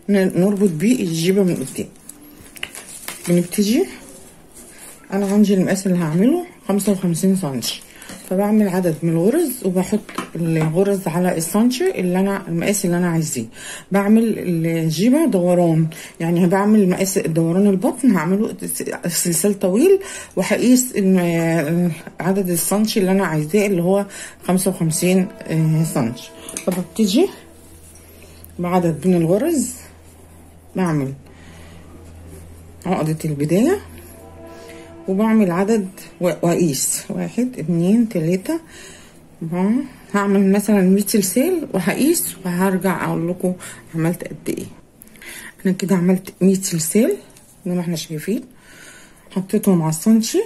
نربط بيه الجيبه من قدام. بنبتدي، انا عندي المقاس اللي هعمله 55 سنتي، فبعمل عدد من الغرز وبحط الغرز على السنتي اللي انا المقاس اللي انا عايزاه. بعمل الجيبه دوران، يعني بعمل مقاس دوران البطن هعمله سلسال طويل، وهقيس عدد السنتي اللي انا عايزاه اللي هو 55 سنتي. فببتدي بعدد من الغرز، بعمل عقدة البداية وبعمل عدد واقيس 1 2 3 4. هعمل مثلا 100 سلسال وهقيس وهرجع اقول لكم عملت قد ايه. انا كده عملت 100 سلسال زي ما احنا شايفين، حطيتهم على السنتي.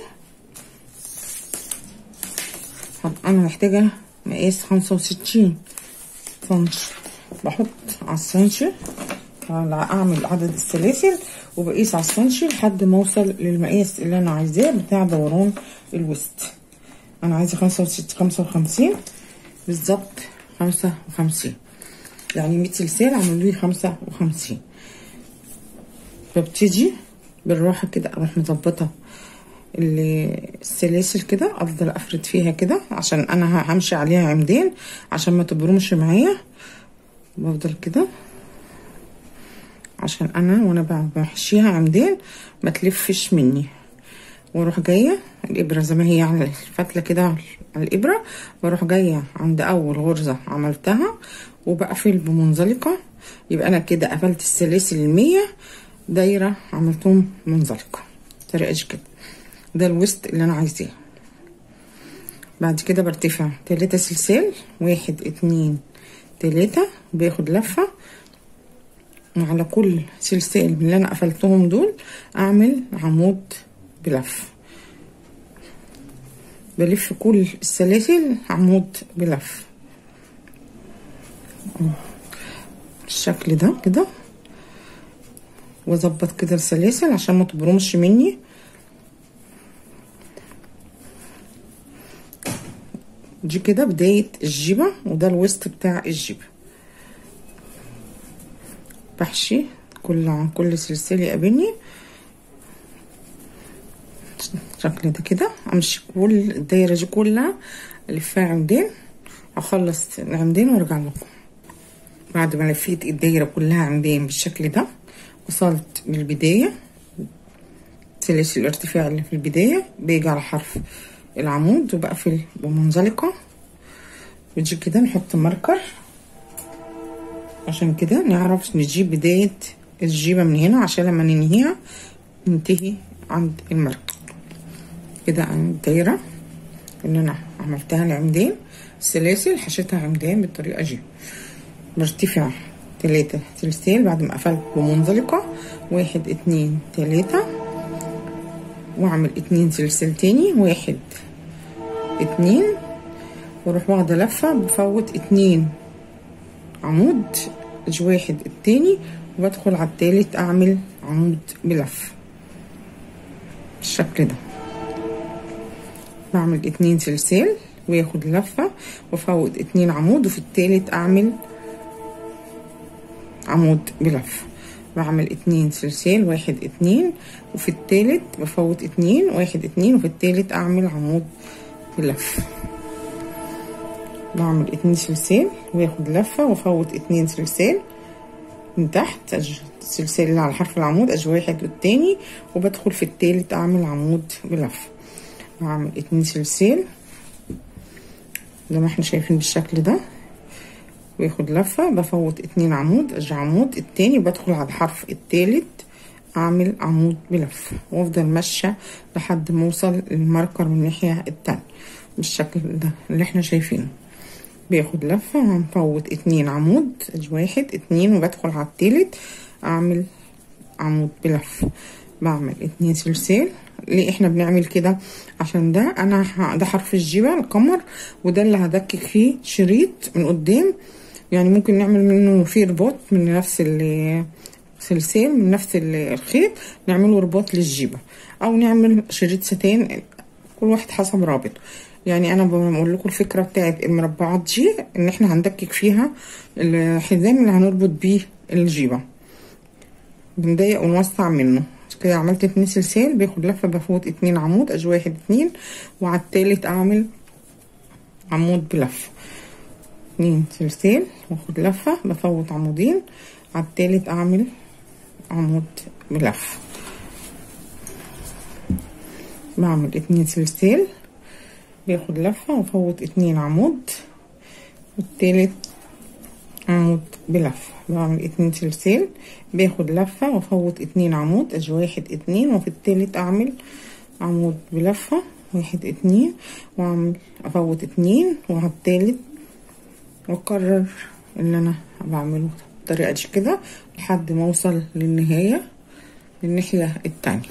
انا محتاجه مقاس 65 سنتي، بحط على السنتي، اعمل عدد السلاسل وبقيس على السنتي لحد ما اوصل للمقاس اللي انا عايزاه بتاع دوران الوسط. انا عايزه 55 بالظبط، 55 يعني 100 سلسال عملوا لي 55. ببتدي بالراحه كده اروح مظبطه السلاسل كده، افضل افرد فيها كده عشان انا همشي عليها عمدين عشان ما تبرمش معايا. بفضل كده عشان انا وانا بحشيها عمدين ما تلفش مني، واروح جايه الابره زي ما هي على الفتله كده على الابره، واروح جايه عند اول غرزه عملتها وبقفل بمنزلقه. يبقى انا كده قفلت السلاسل 100 دايره عملتهم منزلقه طريقه كده. ده الوسط اللي انا عايزاه. بعد كده برتفع 3 سلسال، 1 2 3، باخد لفه، وعلى كل سلسال من اللي انا قفلتهم دول اعمل عمود بلف، بلف كل السلاسل عمود بلف بالشكل ده كده، واظبط كده السلاسل عشان ما تبرمش مني. دي كده بداية الجيبة، وده الوسط بتاع الجيبة. بحشي كل سلسلة يقابلني الشكل ده كده، امشي كل الدايرة دي كلها الفها عمدين، اخلص العمدين وارجع لكم. بعد ما لفيت الدايرة كلها عمدين بالشكل ده، وصلت للبداية سلاسل الارتفاع اللي في البداية، باجي على حرف العمود وبقفل بمنزلقة، ودي كده نحط ماركر عشان كده نعرف نجيب بداية الجيبة من هنا، عشان لما ننهيها ننتهي عند الماركر كده. عند الدايرة اللي انا عملتها العمدين السلاسل حشيتها عمدين بالطريقة دي. برتفع 3 سلسال بعد ما قفلت بمنزلقة، 1 2 3، واعمل 2 سلسال تاني، 1 2، واروح واخده لفه بفوت 2 عمود، اجي واحد التاني وبدخل على التالت اعمل عمود بلف بالشكل ده. بعمل 2 سلسال وياخد لفه وفوت 2 عمود، وفي التالت اعمل عمود بلف. بعمل 2 سلسال 1 2، وفي التالت بفوت 2 1 2، وفي التالت اعمل عمود بلف. بعمل 2 سلسال وياخد لفه وفوت 2 سلسال من تحت، السلسال اللي على حرف العمود اجي واحد والتاني، وبدخل في التالت اعمل عمود بلف. بعمل 2 سلسال زي ما احنا شايفين بالشكل ده، وياخد لفه بفوت 2 عمود، اجي عمود التاني بدخل على الحرف التالت اعمل عمود بلف، وافضل ماشيه لحد ما اوصل للماركر من الناحيه التانية بالشكل ده اللي احنا شايفينه. بياخد لفه وهنفوت 2 عمود، اجي 1 2، وبدخل على التالت اعمل عمود بلف. بعمل 2 سلسال. ليه احنا بنعمل كده؟ عشان ده ده حرف الجيبه القمر، وده اللي هدكك فيه شريط من قدام، يعني ممكن نعمل منه فيه رباط من نفس السلسال من نفس الخيط نعمله رباط للجيبه، او نعمل شريط ستان، كل واحد حسب رابطه. يعني انا بقول لكم الفكره بتاعت المربعات دي ان احنا هندكك فيها الحزام اللي هنربط بيه الجيبه، بنضيق ونوسع منه كده. عملت 2 سلسال، باخد لفه بفوت 2 عمود، ادي 1 2، وعلى التالت اعمل عمود بلفه. 2 سلسال واخد لفه بفوت عمودين، على التالت اعمل عمود بلفه. بعمل 2 سلسال، باخد لفه وافوت 2 عمود، والتالت عمود بلفه. بعمل 2 سلسال، باخد لفه وافوت 2 عمود، ادي 1 2، وفي التالت اعمل عمود بلفه 1 2، واعمل افوت 2، وعلى التالت واكرر اللي انا بعمله بالطريقه دي كده لحد ما اوصل للنهايه للناحيه التانية.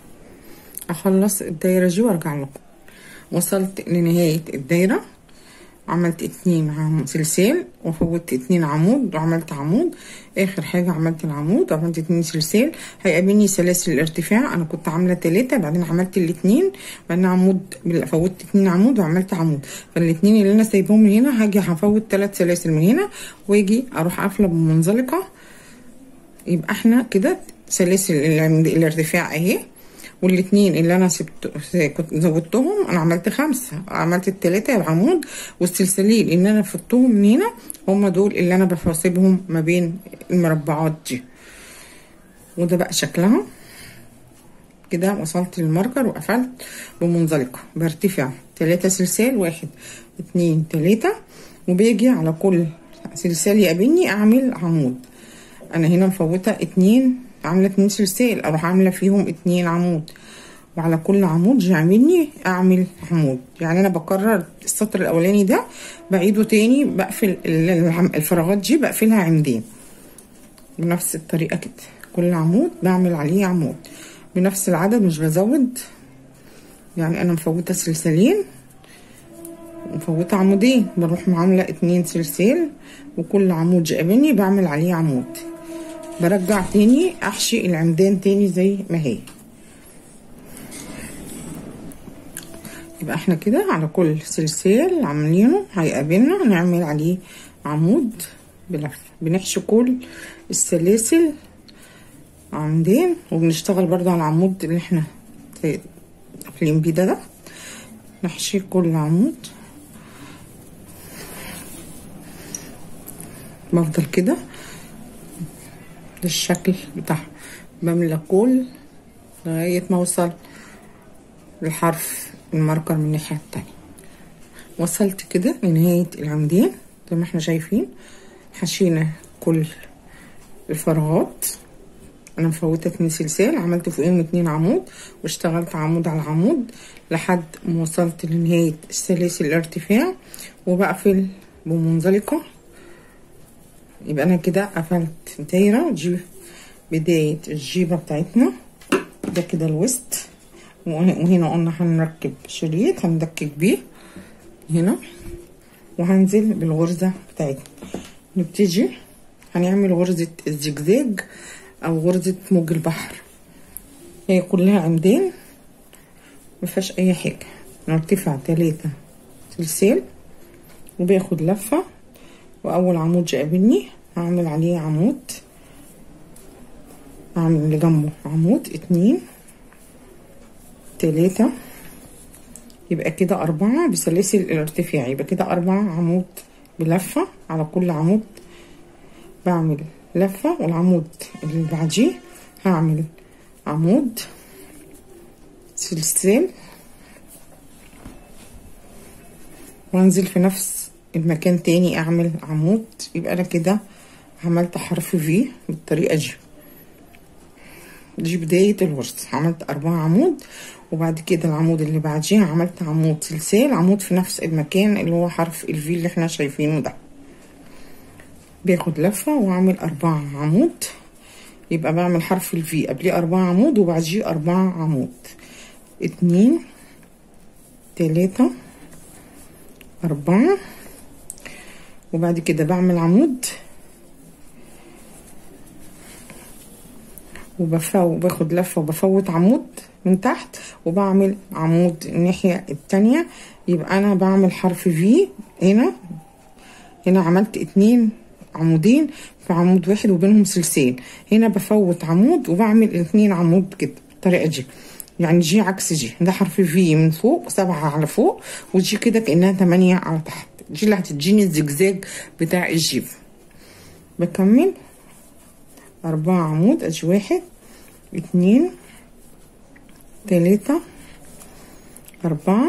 اخلص الدايره دي وارجع لكم. وصلت لنهايه الدايره، عملت 2 سلسال وفوتت 2 عمود وعملت عمود. اخر حاجه عملت العمود وعملت 2 سلسال. هيقابلني سلاسل الارتفاع، انا كنت عامله 3 بعدين عملت الاثنين، بعدين عمود فوتت 2 عمود وعملت عمود. فالاثنين اللي انا سايبهم من هنا هاجي هفوت 3 سلاسل من هنا، واجي اروح قافله بمنزلقه. يبقى احنا كده سلاسل الارتفاع اهي، والاثنين اللي انا كنت زودتهم انا عملت 5، عملت ال3 العمود، والسلسلين اللي انا فضتهم من هنا هم دول اللي انا بسيبهم ما بين المربعات دي. وده بقى شكلها كده. وصلت للماركر وقفلت بمنزلقه برتفع 3 سلسال، 1 2 3، وبيجي على كل سلسال يقابلني اعمل عمود. انا هنا مفوته 2، عامله 2 سلسال، اروح عامله فيهم 2 عمود، وعلى كل عمود يعملني اعمل عمود. يعني انا بكرر السطر الاولاني ده بعيده تاني، بقفل الفراغات دي بقفلها عمودين بنفس الطريقه كده. كل عمود بعمل عليه عمود بنفس العدد، مش بزود. يعني انا مفوته سلسالين ومفوته عمودين، بروح عامله 2 سلسال، وكل عمود يقابلني بعمل عليه عمود. برجع تاني احشي العمدان تاني زي ما هي. يبقى احنا كده على كل سلسال عاملينه هيقابلنا نعمل عليه عمود بلفه. بنحشي كل السلاسل عمودين، وبنشتغل برضو على العمود اللي احنا قافلين بيه ده. نحشي كل عمود، بفضل كده بالشكل بتاعها، بملى كل لغايه ما اوصل لحرف الماركر من الناحيه التانية. وصلت كده لنهايه العمودين زي ما احنا شايفين. حشينا كل الفراغات. انا مفوته 2 سلسال، عملت فوقيهم 2 عمود، واشتغلت عمود على عمود لحد ما وصلت لنهايه السلاسل الارتفاع، وبقفل بمنزلقه. يبقى انا كده قفلت دايره. دي بدايه الجيبه بتاعتنا، ده كده الوسط. وهنا قلنا هنركب شريط هندكك بيه هنا، وهنزل بالغرزه بتاعتنا. نبتدي هنعمل غرزه الزجزاج او غرزه موج البحر. هي كلها عمدان مفيهاش اي حاجه. نرتفع 3 سلسال، وباخد لفه، واول عمود يقابلني هعمل عليه عمود، اعمل اللي جنبه عمود 2 3، يبقى كده 4 بسلاسل الارتفاع. يبقى كده 4 عمود بلفه. على كل عمود بعمل لفه، والعمود اللي بعديه هعمل عمود سلسال، وانزل في نفس المكان تاني اعمل عمود. يبقى انا كده عملت حرف في بالطريقه دي. دي بدايه الغرزه. عملت 4 عمود، وبعد كده العمود اللي بعديه عملت عمود سلسال، عمود في نفس المكان اللي هو حرف الفي اللي احنا شايفينه ده. باخد لفه واعمل 4 عمود. يبقى بعمل حرف الفي قبليه 4 عمود وبعديه 4 عمود. 2 3 4، وبعد كده بعمل عمود وباخد لفه وبفوت عمود من تحت، وبعمل عمود الناحيه التانية. يبقى انا بعمل حرف في هنا عملت 2 عمودين في عمود واحد وبينهم سلسال. هنا بفوت عمود وبعمل 2 عمود كده بالطريقه دي، يعني جي عكس جي. ده حرف في من فوق 7 على فوق، وجي كده كانها 8 على تحت. دي اللي هتديني الزجزاج بتاع الجيف. بكمل 4 عمود، ادي 1 2 3 4،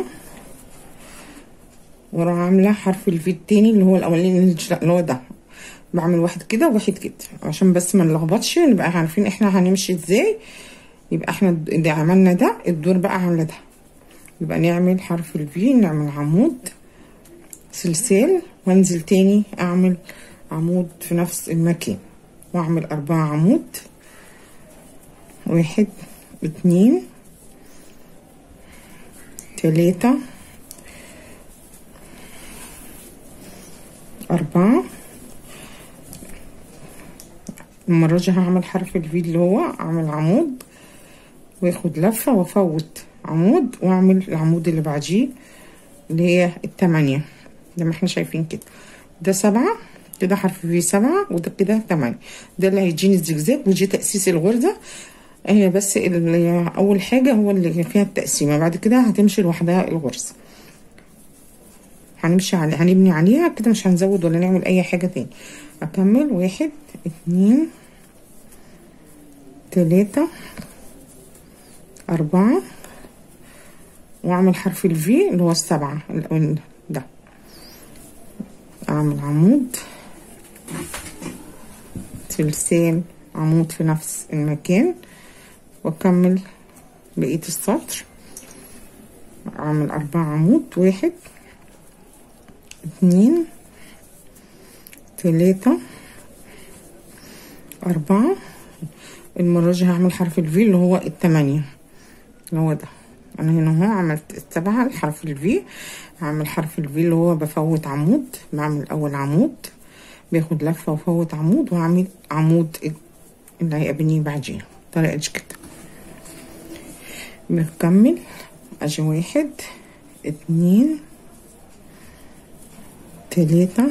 واروح عامله حرف الفي التاني اللي هو الاولاني اللي هو ده. بعمل واحد كده وواحد كده عشان بس ما نلخبطش، نبقى عارفين احنا هنمشي ازاي. يبقى احنا ده عملنا ده، الدور بقى على ده. يبقى نعمل حرف الفي، نعمل عمود سلسال، وانزل تاني اعمل عمود في نفس المكان، واعمل 4 عمود، 1 2 3 4. المرة دي هعمل حرف الفي اللي هو اعمل عمود واخد لفة وافوت عمود واعمل العمود اللي بعديه اللي هي 8 زي ما احنا شايفين كده. ده 7 كده، حرف في 7، وده كده 8. ده اللي هيديني الزجزاج، ودي تأسيس الغرزة. هي بس اللي اول حاجة هو اللي فيها التقسيمة، بعد كده هتمشي لوحدها الغرزة. هنمشي على هنبني عليها كده، مش هنزود ولا نعمل اي حاجة تاني. اكمل 1 2 3 4، واعمل حرف الفي اللي هو 7 الاولاني ده. اعمل عمود سلسال، عمود في نفس المكان، واكمل بقية السطر. اعمل 4 عمود، 1 2 3 4. المرة دي هعمل حرف الفي اللي هو 8 اللي هو ده. انا هنا اهو عملت 7 الحرف الفي. هعمل حرف الفي اللي هو بفوت عمود، بعمل اول عمود باخد لفة وفوت عمود، واعمل عمود اللي هيقابلني بعديه بالطريقة دي كده. بكمل اجي 1 2 3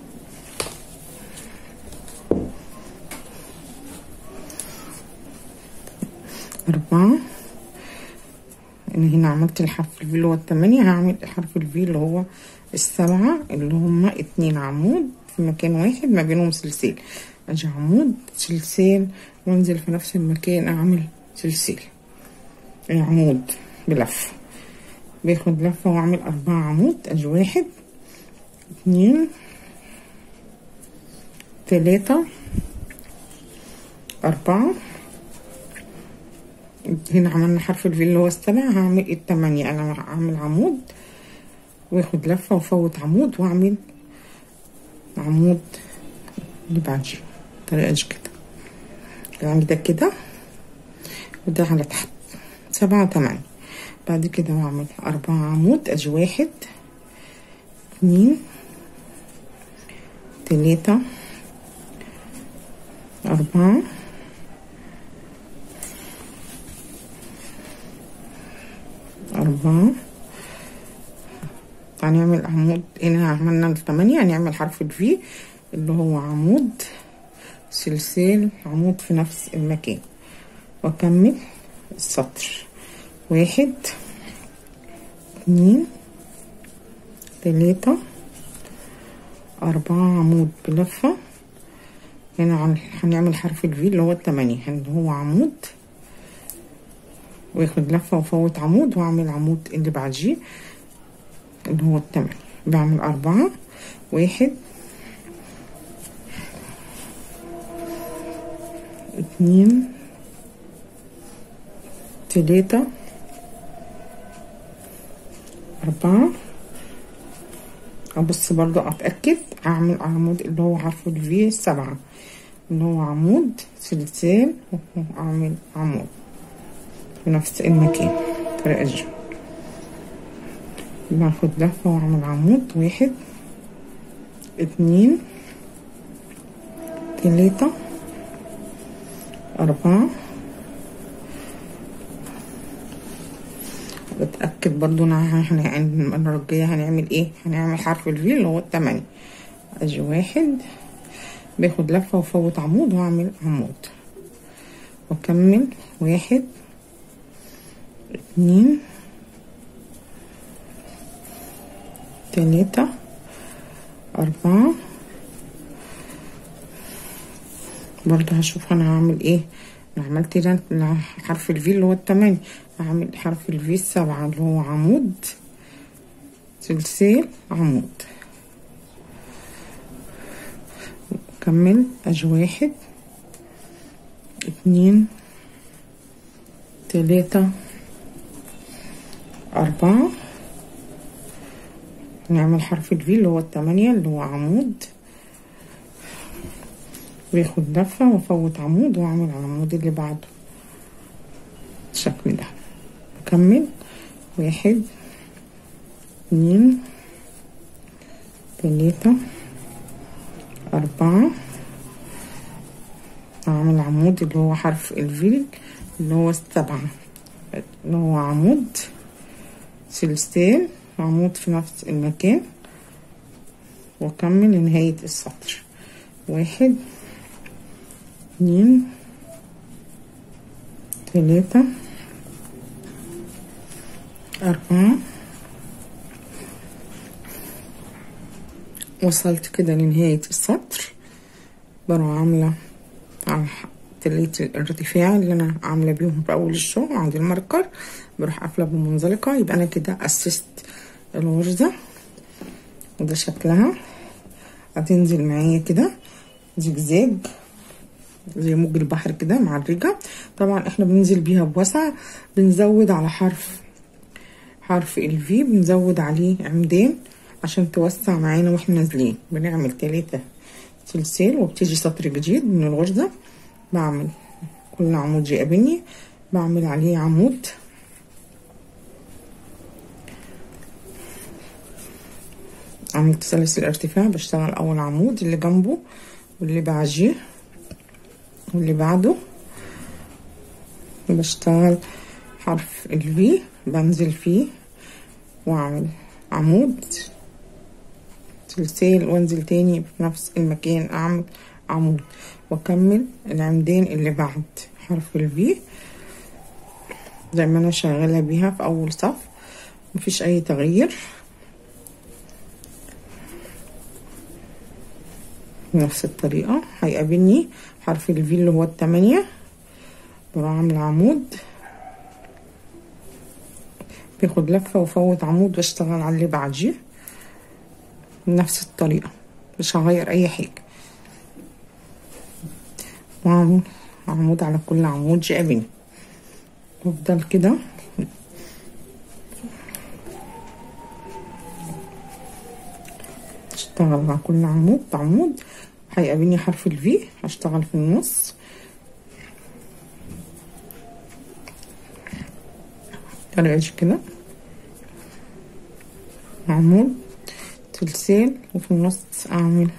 4. انا هنا عملت الحرف الفي اللي هو 8، هعمل حرف الفي اللي هو 7 اللي هما 2 عمود في مكان واحد ما بينهم سلسال. اجي عمود سلسال وانزل في نفس المكان اعمل سلسال، عمود بلفه، باخد لفه واعمل 4 عمود. اجي 1 2 3 4. هنا عملنا حرف الفي اللي هو 7، هعمل 8. انا هعمل عمود واخد لفه وفوت عمود واعمل عمود اللي بعديه بالطريقه دي كده. يعني ده كده وده على تحت 7 8. بعد كده بعمل 4 عمود. اجي 1 2 3 4. هنعمل عمود هنا، عملنا 8، هنعمل حرف الفي اللي هو عمود سلسال، عمود في نفس المكان، واكمل السطر. 1 2 3 4 عمود بلفة. هنا هنعمل حرف الفي اللي هو 8 اللي هو عمود، واخد لفة وفوت عمود واعمل عمود اللي بعديه اللي هو 8. بعمل 4 1 2 3 4. ابص برضو اتاكد، اعمل عمود اللي هو حرف الفي 7 اللي هو عمود سلسال، واعمل عمود في نفس المكان بالطريقه دي. باخد لفه واعمل عمود. 1 2 3 4. بتأكد برضو المرة الجاية هنعمل ايه، هنعمل حرف الفي اللي هو 8. اجي 1 باخد لفة وافوت عمود واعمل عمود، واكمل 1 2 3 4. برضو هشوف انا هعمل ايه. انا عملت هنا حرف الفي اللي هو ال8، هعمل حرف الفي ال7 اللي هو عمود سلسال عمود. كمل اجي 1 2 3 4. نعمل حرف الفي اللي هو ال8 اللي هو عمود، باخد لفة وافوت عمود واعمل العمود اللي بعده بالشكل ده. اكمل 1 2 3 4. اعمل عمود اللي هو حرف الفي اللي هو ال7 اللي هو عمود سلسال عمود في نفس المكان، واكمل لنهاية السطر. 1 2 3 4. وصلت كده لنهاية السطر. بروح عاملة على تلات الارتفاع اللي انا عاملة بيهم في اول الشغل عند الماركر، بروح قافلة بالمنزلقة. يبقى انا كده اسست الغرزة، وده شكلها. هتنزل معايا كده زجزاج زي موج البحر كده معرجة. طبعا احنا بننزل بيها بوسع، بنزود على حرف الفي، بنزود عليه عمدان عشان توسع معانا واحنا نازلين. بنعمل 3 سلسال وبتيجي سطر جديد من الغرزة. بعمل كل عمود يقابلني بعمل عليه عمود، عملت سلاسل ارتفاع. بشتغل اول عمود اللي جنبه واللي بعديه واللي بعده. بشتغل حرف الفي، بنزل فيه واعمل عمود سلسال وانزل تاني في نفس المكان اعمل عمود، واكمل العمدان اللي بعد حرف الفي زي ما انا شغاله بيها في اول صف، مفيش اي تغيير. نفس الطريقه هيقابلني حرف الفي اللي هو ال8. بروح اعمل عمود، باخد لفه وافوت عمود واشتغل على اللي بعديه بنفس الطريقه، مش هغير اي حاجه. واعمل عمود على كل عمود يقابلني، وافضل كده اشتغل على كل عمود هيقابلني حرف الفي. هشتغل في النص طلعش كده عمود سلسال، وفي النص اعمل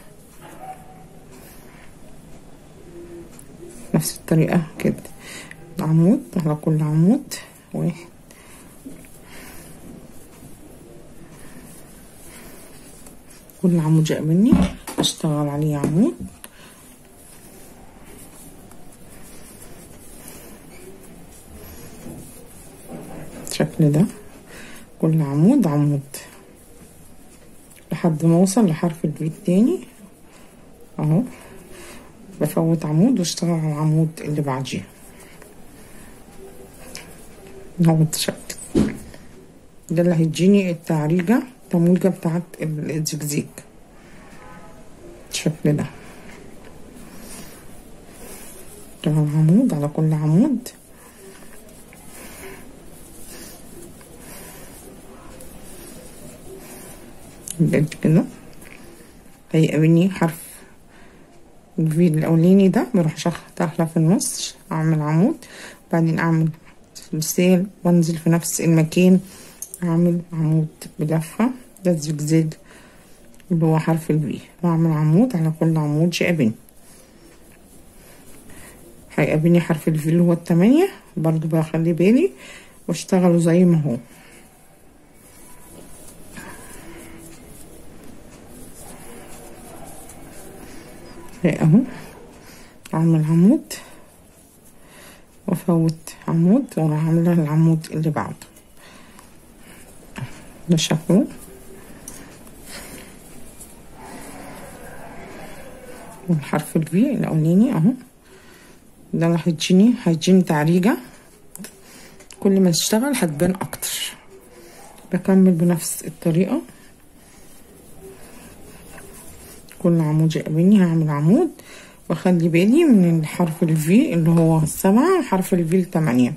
نفس الطريقة كده عمود على كل عمود. 1 كل عمود يقابلني اشتغل عليه عمود، بالشكل ده كل عمود لحد ما اوصل لحرف الفي التاني اهو. بفوت عمود واشتغل على العمود اللي بعديه اهو بالشكل ده اللي هيديني التمويجة بتاعت الزجزاج بالشكل ده. اشتغل عمود على كل عمود، بجد كده هيقابلني حرف الفي الاولاني ده. بروح داخله في النص اعمل عمود، بعدين اعمل سلسال وانزل في نفس المكان اعمل عمود بلفه. ده الزجزاج اللي هو حرف الفي، واعمل عمود على كل عمود يقابلني. هيقابلني حرف الفي اللي هو ال8 برضو بخلي بالي واشتغله زي ما هو. اهو اعمل عمود وافوت عمود واروح عامله العمود اللي بعده. ده شكله. والحرف الفي الاولاني اهو، ده اللي هيجيني تعريجه، كل ما اشتغل هتبان اكتر. بكمل بنفس الطريقه، كل عمود يقابلني هعمل عمود، واخلي بالي من الحرف الفي اللي هو 7 وحرف الفي 8،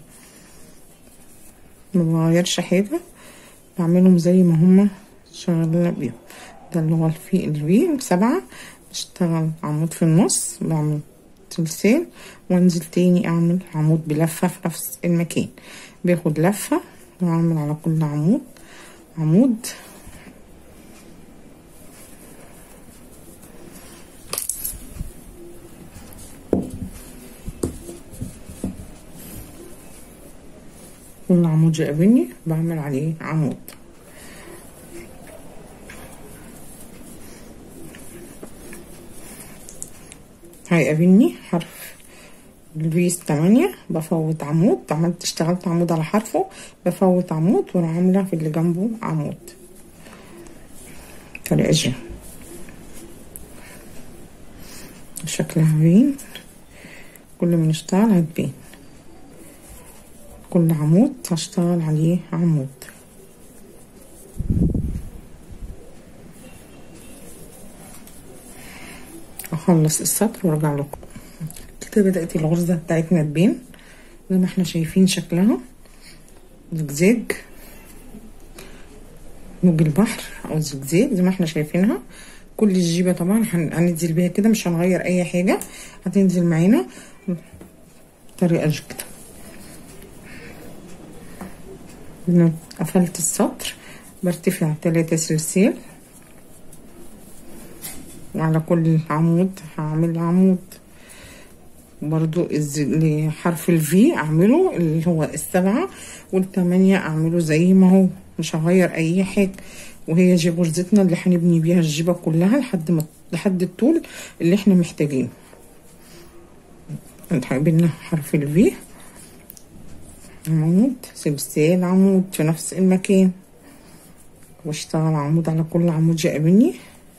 ما بغيرش حاجه، بعملهم زي ما هما شغالين بيهم. ده اللي هو الفي 7، بشتغل عمود في النص، بعمل سلسال وانزل تاني اعمل عمود بلفه في نفس المكان، باخد لفه واعمل على كل عمود عمود. كل عمود يقابلني بعمل عليه عمود. هيقابلني حرف الفي 8، بفوت عمود، اشتغلت عمود على حرفه، بفوت عمود وانا عامله في اللي جنبه عمود. طريقه دي شكلها باين، كل ما نشتغل هتبان. كل عمود هشتغل عليه عمود. اخلص السطر وارجع لكم. كده بدأت الغرزة بتاعتنا تبان زي ما احنا شايفين شكلها، زجزاج موج البحر او زجزاج زي ما احنا شايفينها. كل الجيبة طبعا هننزل بيها كده، مش هنغير اي حاجة، هتنزل معانا بطريقة كده. قفلت السطر، برتفع 3 سلسال، وعلى كل عمود هعمل عمود برضو. حرف الفي اعمله اللي هو 7 وال8 اعمله زي ما هو، مش هغير اي حاجه. وهي دي غرزتنا اللي هنبني بيها الجيبه كلها لحد الطول اللي احنا محتاجينه. هقابلنا حرف الفي، عمود سلسال عمود في نفس المكان، واشتغل عمود على كل عمود يقابلني.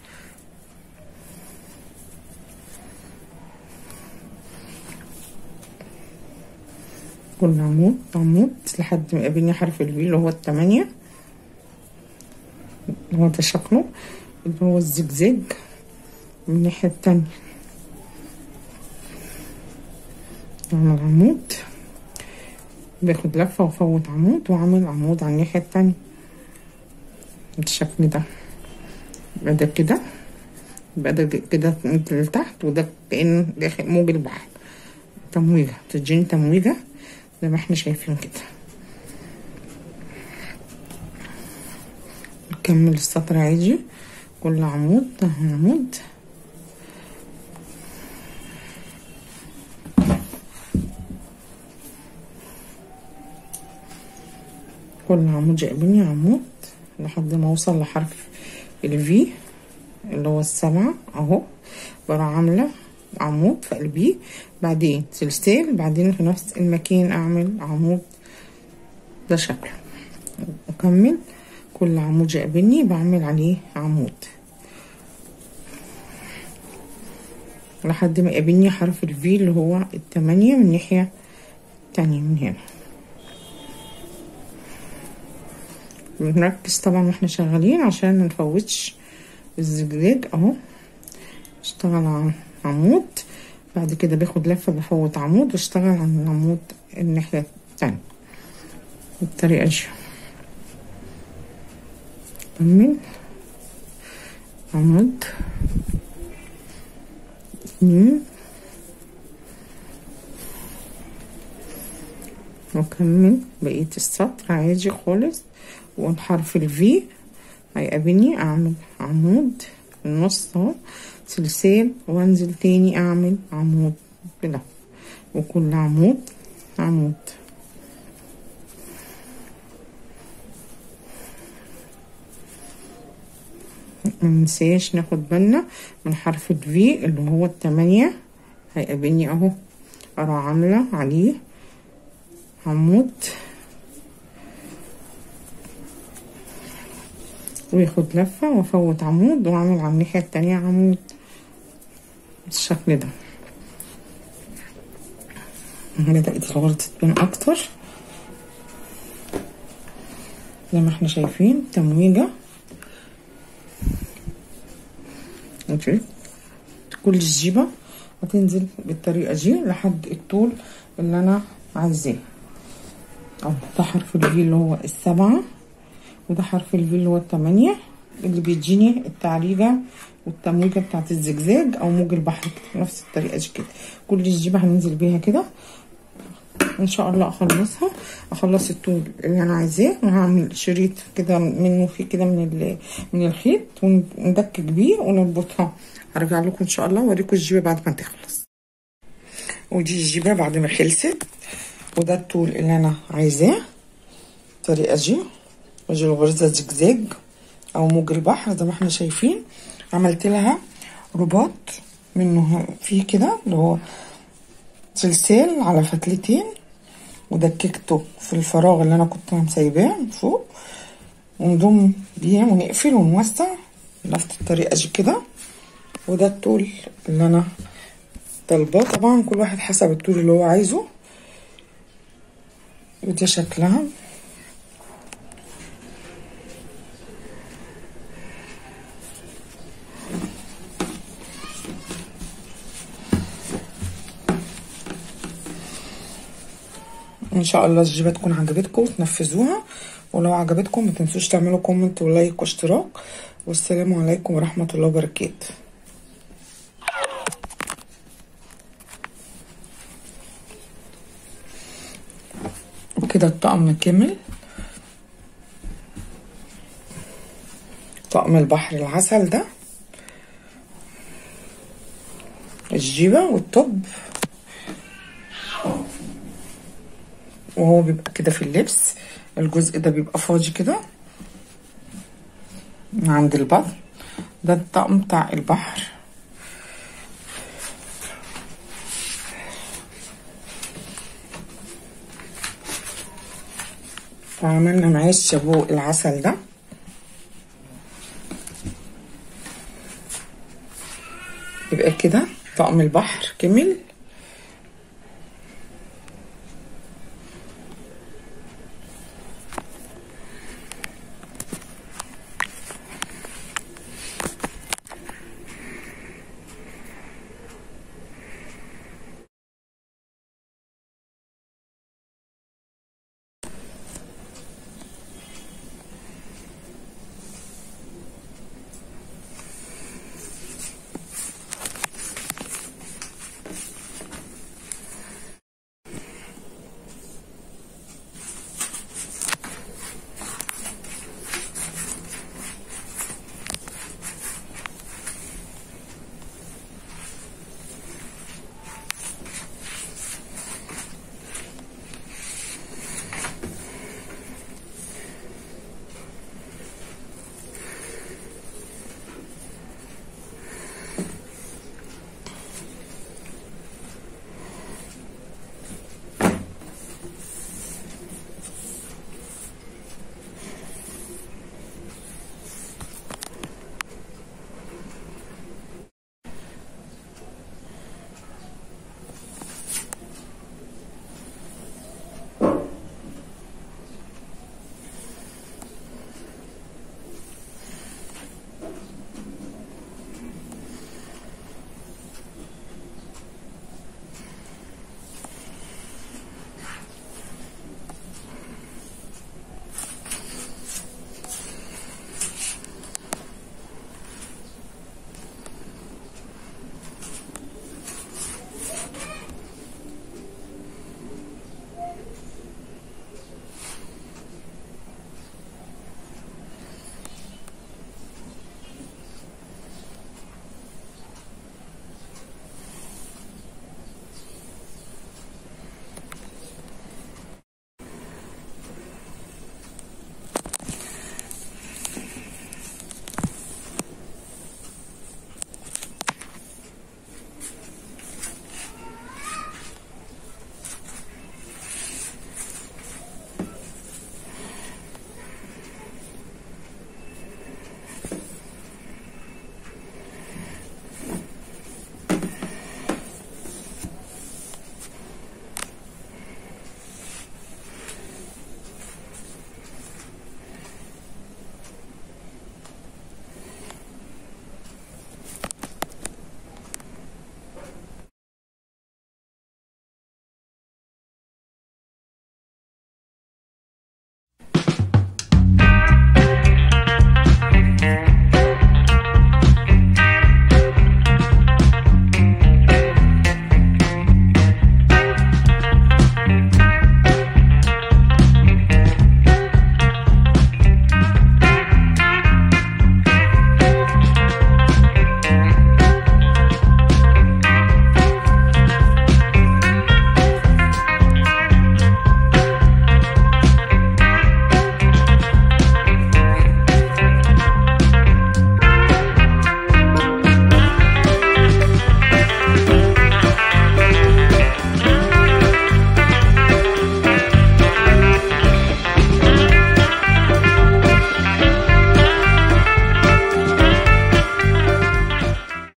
كل عمود لحد ما يقابلني حرف الفي اللي هو 8. هو ده شكله اللي هو الزجزاج من الناحية التانية. اعمل عمود، باخد لفة وافوت عمود واعمل عمود على الناحية التانية بالشكل ده. يبقى ده كده، يبقى ده كده لتحت، وده كأن داخل موج البحر. تمويجة تديني تمويجة زي ما احنا شايفين كده. نكمل السطر عادي، كل عمود عمود. كل عمود يقابلني عمود لحد ما اوصل لحرف الفي اللي هو 7 اهو. بروح عامله عمود في قلبيه، بعدين سلسال، بعدين في نفس المكان اعمل عمود. ده شكله. اكمل كل عمود يقابلني بعمل عليه عمود لحد ما يقابلني حرف الفي اللي هو 8 من الناحيه التانية من هنا. بنركز طبعا واحنا شغالين عشان منفوتش الزجاج اهو. اشتغل عمود، بعد كده باخد لفه بفوت عمود واشتغل على العمود الناحيه التانية بالطريقه دي. كمل عمود 2 واكمل بقيه السطر عادي خالص. والحرف الفي هيقابلني اعمل عمود في النص اهو سلسال، وانزل تاني اعمل عمود بلف، وكل عمود عمود. مننساش ناخد بالنا من حرف الفي اللي هو ال8 هيقابلني اهو، اروح عامله عليه عمود وياخد لفه وافوت عمود واعمل على الناحيه التانية عمود بالشكل ده. بدأت الغرزة تبان اكتر زي ما احنا شايفين تمويجة. كل الجيبة هتنزل بالطريقة دي لحد الطول اللي انا عايزاه. اهو ده حرف الفي اللي هو ال7 وده حرف الفي اللي هو ال8 اللي بيديني التعريجة والتمويجة بتاعت الزجزاج او موج البحر نفس الطريقة دي كده. كل الجيبة هننزل بيها كده ان شاء الله اخلصها، اخلص الطول اللي انا عايزاه وهعمل شريط كده منه فيه كده من الخيط وندكك بيه ونربطها. هرجع لكم ان شاء الله واوريكم الجيبه بعد ما تخلص. ودي الجيبه بعد ما خلصت وده الطول اللي انا عايزاه الطريقه دي. ودي الغرزه زجزاج او موج البحر زي ما احنا شايفين. عملت لها رباط منه فيه كده اللي هو سلسال على فتلتين ودككته في الفراغ اللي انا كنت مسايباه فوق ونضم بيه ونقفل ونوسع نفس الطريقه دي كده. وده الطول اللي انا طالباه، طبعا كل واحد حسب الطول اللي هو عايزه. ودي شكلها ان شاء الله الجيبه تكون عجبتكم وتنفذوها، ولو عجبتكم ما تنسوش تعملوا كومنت ولايك واشتراك، والسلام عليكم ورحمه الله وبركاته. وكده الطقم كمل، طقم البحر العسل ده الجيبه والتوب، وهو بيبقى كده في اللبس. الجزء ده بيبقى فاضي كده عند البطن. ده الطقم بتاع البحر. وعملنا معاه الشابو العسل ده. يبقى كده طقم البحر كمل.